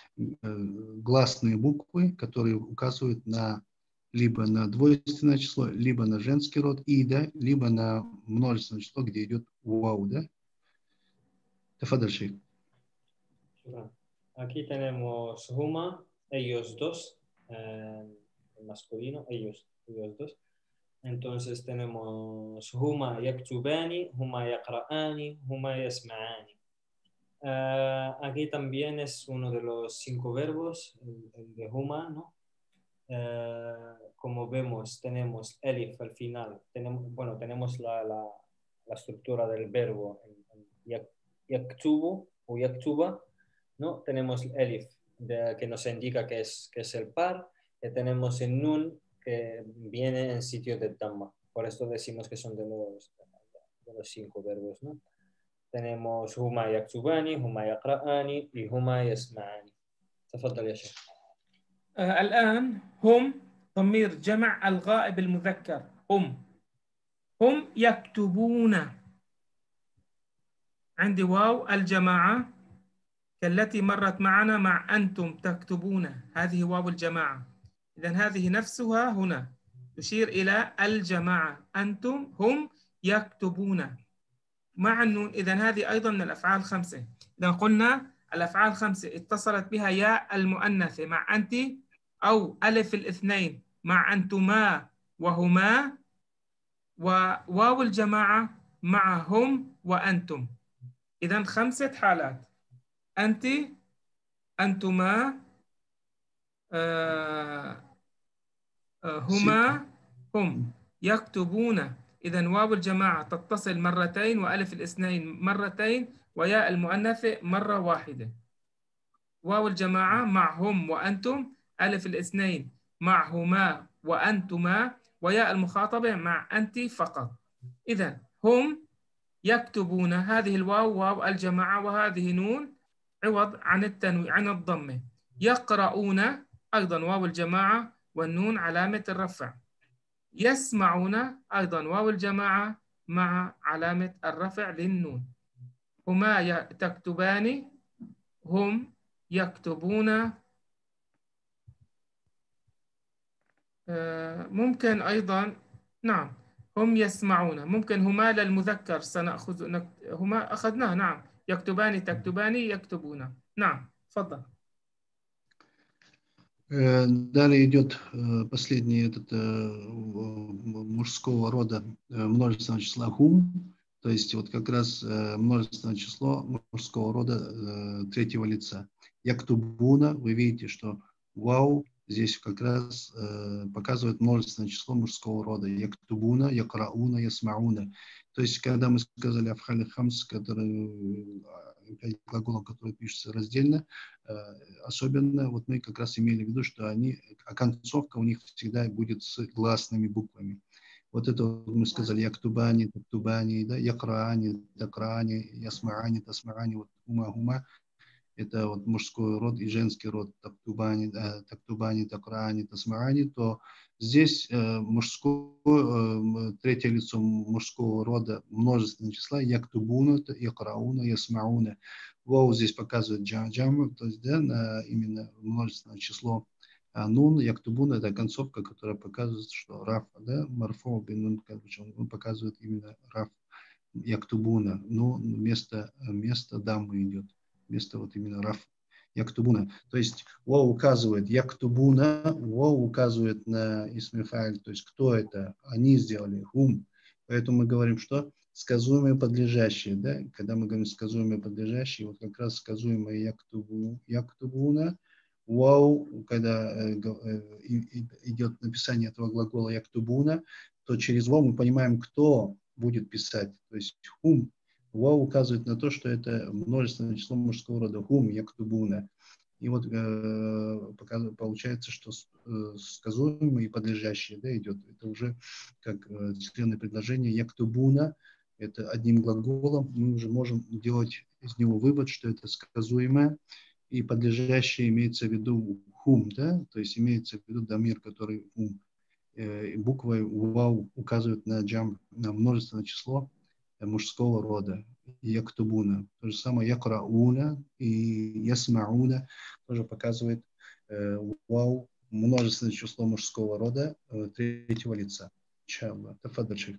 гласные буквы, которые указывают на либо на двойственное число, либо на женский род ида, либо на множественное число, где идет вау, да? Тафадаль шейх. Aquí tenemos huma, ellos dos, eh, masculino, ellos, ellos dos. Entonces tenemos huma yaktubani, huma yaqra'ani, huma yasma'ani. Uh, aquí también es uno de los cinco verbos, el, el de huma, ¿no? Uh, como vemos, tenemos elif al final, tenemos, bueno, tenemos la, la, la estructura del verbo yak, yaktubu o yaktuba, ¿no? Tenemos elif de, que nos indica que es, que es el par, y tenemos el nun que viene en sitio de dhamma, por esto decimos que son de los, de los cinco verbos, ¿no? tenemos huma yaktubani, huma yaqra'ani y huma yasma'ani. تفضل يا شيخ. الآن هم ضمير جمع الغائب المذكر هم. هم يكتبون. عندي واو الجماعة كالتي مرت معنا مع أنتم تكتبون، هذه واو الجماعة. إذن هذه نفسها هنا تشير إلى الجماعة، أنتم هم يكتبون مع النون. إذن هذه أيضا من الأفعال الخمسة. إذن قلنا الأفعال الخمسة اتصلت بها ياء المؤنثة مع أنت أو ألف الاثنين مع أنتما وهما، وواو الجماعة مع هم وأنتم. إذن خمسة حالات: أنت، أنتما، آه، آه، هما، هم يكتبون. إذن واو الجماعة تتصل مرتين وألف الاثنين مرتين وياء المؤنثة مرة واحدة. واو الجماعة مع هم وأنتم، ألف الاثنين معهما وأنتما، وياء المخاطبة مع أنت فقط. إذن هم يكتبون، هذه الواو واو الجماعة وهذه نون عوض عن التنوين عن الضمة. يقرؤون أيضا واو الجماعة والنون علامة الرفع. يسمعون أيضا واو الجماعة مع علامة الرفع للنون. هما تكتبان، هم يكتبون. ممكن أيضا نعم هم يسمعون. ممكن هما للمذكر سنأخذ نكت... هما أخذناه. نعم يكتبان تكتبان يكتبون. نعم تفضل. Далее идет последний этот мужского рода множественного числа хум, то есть вот как раз множественное число мужского рода третьего лица. Яктубуна, вы видите, что вау здесь как раз показывает множественное число мужского рода. Яктубуна, якрауна, ясмауна. То есть когда мы сказали афхали хамс, которые пять глаголов, которые пишутся раздельно, особенно вот мы как раз имели в виду, что они, а концовка у них всегда будет с гласными буквами. Вот это вот мы сказали яктубани, тактубани, да, якраани, такраани, ясмаани, тасмаани, вот хума, хума. Это вот мужской род и женский род тактубани, тактубани, такраани, тасмаани, то здесь э, мужское, э, третье лицо мужского рода множественного числа яктубуна, якрауна, ясмауна. Воу здесь показывает джам, то есть да, на именно множественное число. А нун, яктубуна, это концовка, которая показывает, что раф, да, марфо, бинун, как бы, он показывает именно раф, яктубуна, но вместо, вместо дамы идет. Вместо вот именно раф, яктубуна. То есть воу указывает яктубуна, воу указывает на исмифаль, то есть кто это, они сделали, хум. Поэтому мы говорим, что сказуемые подлежащие, да, когда мы говорим сказуемые подлежащие, вот как раз сказуемые яктубу, яктубуна, воу, когда э, э, идет написание этого глагола яктубуна, то через воу мы понимаем, кто будет писать, то есть хум. Вау указывает на то, что это множественное число мужского рода. Хум, яктубуна. И вот э, получается, что э, сказуемые и подлежащие, да, идет. Это уже как э, члены предложения яктубуна. Это одним глаголом. Мы уже можем делать из него вывод, что это сказуемое и подлежащее имеется в виду хум, да, то есть имеется в виду дамир, который хум. Э, буквой вау указывает на джам, на множественное число мужского рода, яктубуна. То же самое якрауна и ясмауна тоже показывает э, вау, множественное число мужского рода э, третьего лица. Иншаллах. Тафаддаль, шейх.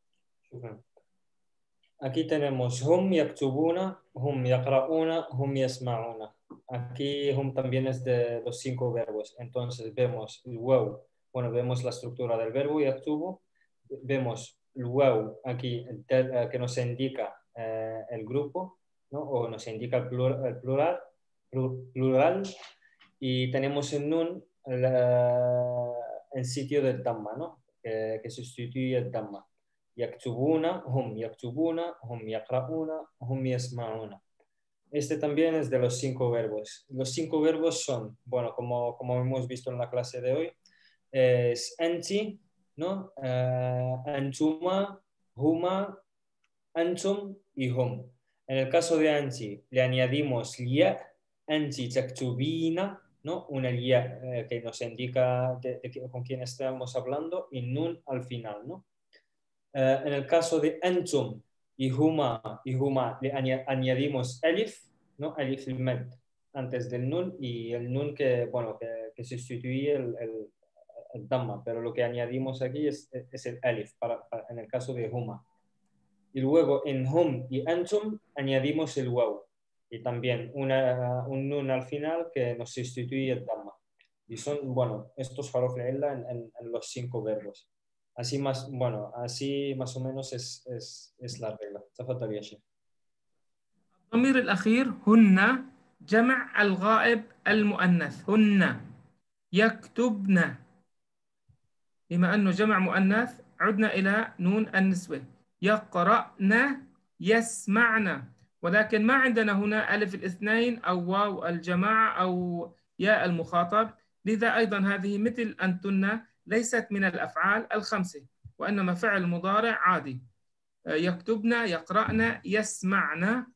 Aquí tenemos hum yaktubuna, hum yakrauna, hum yasmauna. Aquí hum también es de los cinco verbos. Entonces vemos el wow. Bueno, vemos la estructura del verbo yaktubu. Vemos el wow aquí que nos indica eh, el grupo, ¿no? O nos indica el plural, el plural, plural, y tenemos el nun la, en sitio del Dhamma, ¿no? que, que sustituye el Dhamma. Yaktubuna, hum yaktubuna, hum yakrauna, hum yasmauna. Este también es de los cinco verbos. Los cinco verbos son, bueno, como, como hemos visto en la clase de hoy, es anti, ¿no? Uh, antuma, huma, antum y hum. En el caso de anti le añadimos ya, anti taktubina, ¿no? Una ya eh, que nos indica de, de, con quién estamos hablando y nun al final, ¿no? Eh, en el caso de antum y huma, y huma le añadimos alif, ¿no? Alif al-mad antes del nun y el nun que, bueno, que, que sustituye el, el, el damma, pero lo que añadimos aquí es, es el alif para, para, en el caso de huma. Y luego en hum y antum añadimos el waw y también una, un nun al final que nos sustituye el damma. Y son, bueno, estos haruf illa en, en, en los cinco verbos. Así más, bueno, así más o menos es, es, es la regla. تفضل يا شيخ. الضمير الأخير هن جمع الغائب المؤنث. هن يكتبن، بما أنه جمع مؤنث عدنا إلى نون النسوة. يقرأن، يسمعن، ولكن ما عندنا هنا ألف الاثنين أو واو الجماعة أو ياء المخاطب، لذا أيضا هذه مثل أنتن ليست من الأفعال الخمسة، وإنما فعل مضارع عادي. يكتبن، يقرأن، يسمعن.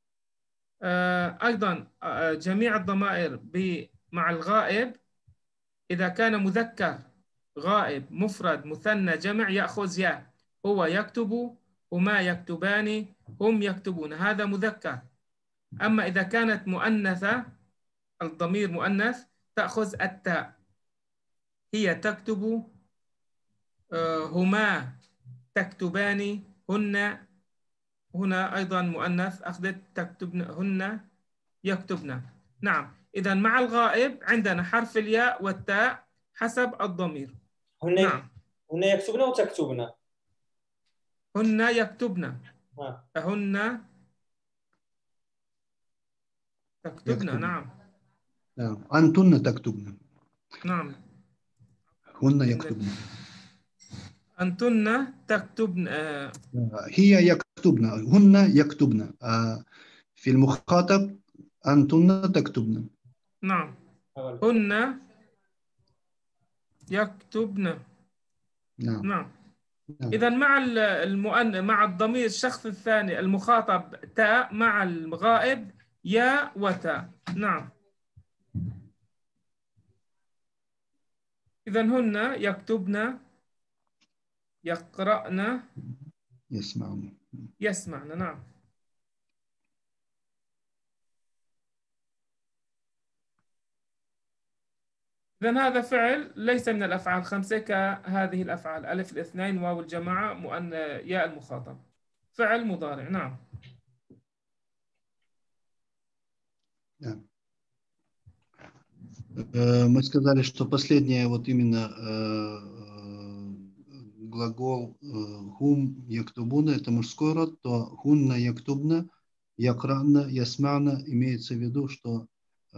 أيضا جميع الضمائر مع الغائب إذا كان مذكر غائب مفرد مثنى جمع يأخذ يا. هو يكتب، هما يكتبان، هم يكتبون، هذا مذكر. أما إذا كانت مؤنثة الضمير مؤنث تأخذ التاء. هي تكتب، هما تكتبان، هن، هنا أيضا مؤنث أخذت تكتبن، هن يكتبن. نعم، إذا مع الغائب عندنا حرف الياء والتاء حسب الضمير. هن نعم. هن يكتبن وتكتبن. هن يكتبن. آه. هن تكتبن. يكتبن. نعم. نعم. أنتن تكتبن. نعم. هن يكتبن. أنتن تكتبن. آه. هي يكتبن، هن يكتبن. آه. في المخاطب أنتن تكتبن. نعم. هن يكتبن. نعم. نعم. نعم. إذا مع المؤن مع الضمير الشخص الثاني المخاطب تاء، مع الغائب يا وتاء. نعم. إذا هن يكتبن، يقرأن، يسمعون، يسمعن. نعم. إذن هذا فعل ليس من الأفعال الخمسة كهذه الأفعال، ألف الاثنين، واو الجماعة، مؤن ياء المخاطب. فعل مضارع. نعم. نعم. Мы сказали, что последнее вот именно глагол хум яктубуна это мужской род, то хунна яктубна, якранна, ясмана имеется в виду, что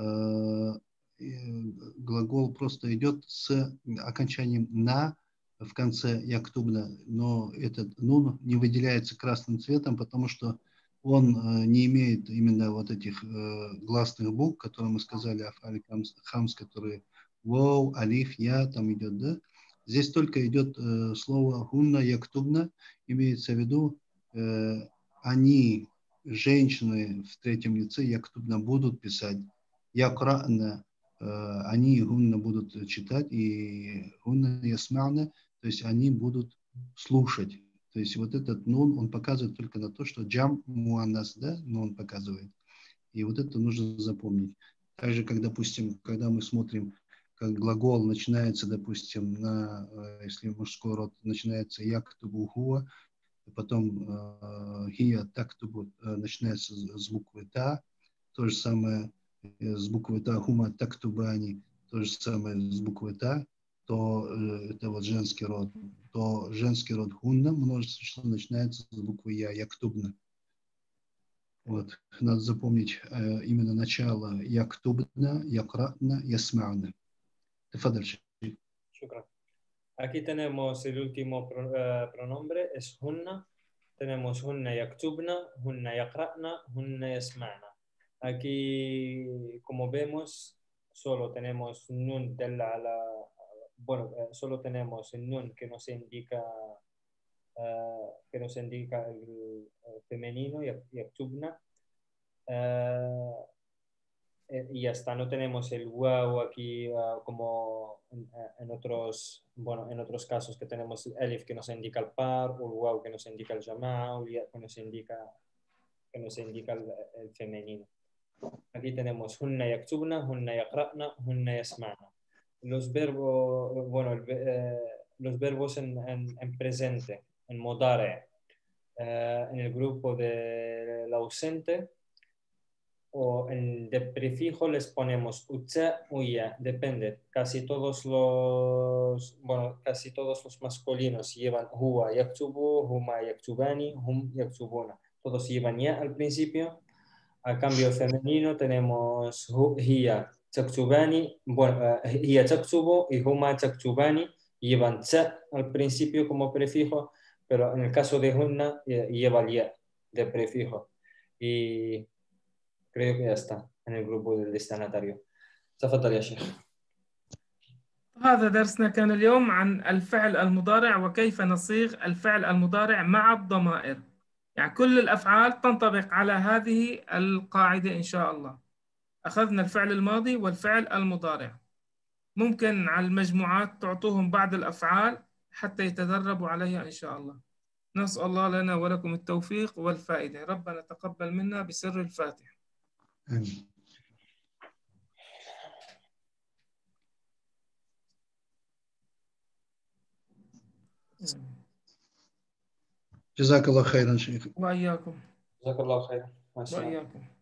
глагол просто идет с окончанием на в конце яктубна, но этот нун не выделяется красным цветом, потому что он не имеет именно вот этих гласных букв, которые мы сказали, афаль хамс, которые воу, алиф, я, там идет, да? Здесь только идет слово хунна яктубна, имеется в виду, они, женщины в третьем лице, яктубна, будут писать, якранна, они гунна будут читать, и гунна ясмана, то есть они будут слушать. То есть вот этот нун, он показывает только на то, что джам муаннас, да, но он показывает. И вот это нужно запомнить. Также, как, допустим, когда мы смотрим, как глагол начинается, допустим, на, если мужской род начинается яктубу хуа, потом хия тактубу начинается с буквы та, то же самое с буквы та, хума тактубани, то же самое с буквы та, то это вот женский род, то женский род хунна, множество число начинается с буквы я, яктубна. Вот, надо запомнить э, именно начало яктубна, якратна, ясмана. Тефадр. Shukran. Aquí tenemos el último pro, uh, pronombre, es hunna. Tenemos hunna yaktubna, hunna yaqra'na, hunna yasma'na. Aquí, como vemos, solo tenemos nun de la, la bueno, eh, solo tenemos el nun que nos indica uh, que nos indica el, el femenino, yaktubna. Uh, eh, y ya está, no tenemos el wow aquí uh, como en, en, otros, bueno, en otros casos que tenemos el elif que nos indica el par, o el wow que nos indica el jama, o el ya que nos indica, que nos indica el, el femenino. Aquí tenemos hunna yaktubna, hunna yaqra'na, hunna yasma'na. Los verbos, bueno, el, eh, los verbos en, en, en presente, en modare, eh, en el grupo del ausente, o en de prefijo les ponemos utsa o ya, depende. Casi todos los, bueno, casi todos los masculinos llevan huwa yaktubu, huma yaktubani, hum yaktubuna. Todos llevan ya al principio. A cambio femenino tenemos hiya taktubani, bueno, uh, hiya taktubu y huma taktubani. Llevan tsa al principio como prefijo, pero en el caso de hunna lleva el ya de prefijo. Y creo que ya está en el grupo del destinatario. تفضل يا شيخ. هذا درسنا كان اليوم عن الفعل المضارع وكيف نصيغ الفعل المضارع مع الضمائر. يعني كل الأفعال تنطبق على هذه القاعدة إن شاء الله. أخذنا الفعل الماضي والفعل المضارع. ممكن على المجموعات تعطوهم بعض الأفعال حتى يتدربوا عليها إن شاء الله. نسأل الله لنا ولكم التوفيق والفائدة. ربنا تقبل منا بسر الفاتحة. آمين. جزاك الله خيرا شيخ. وإياكم. جزاك الله خيرا. ما شاء الله. وإياكم.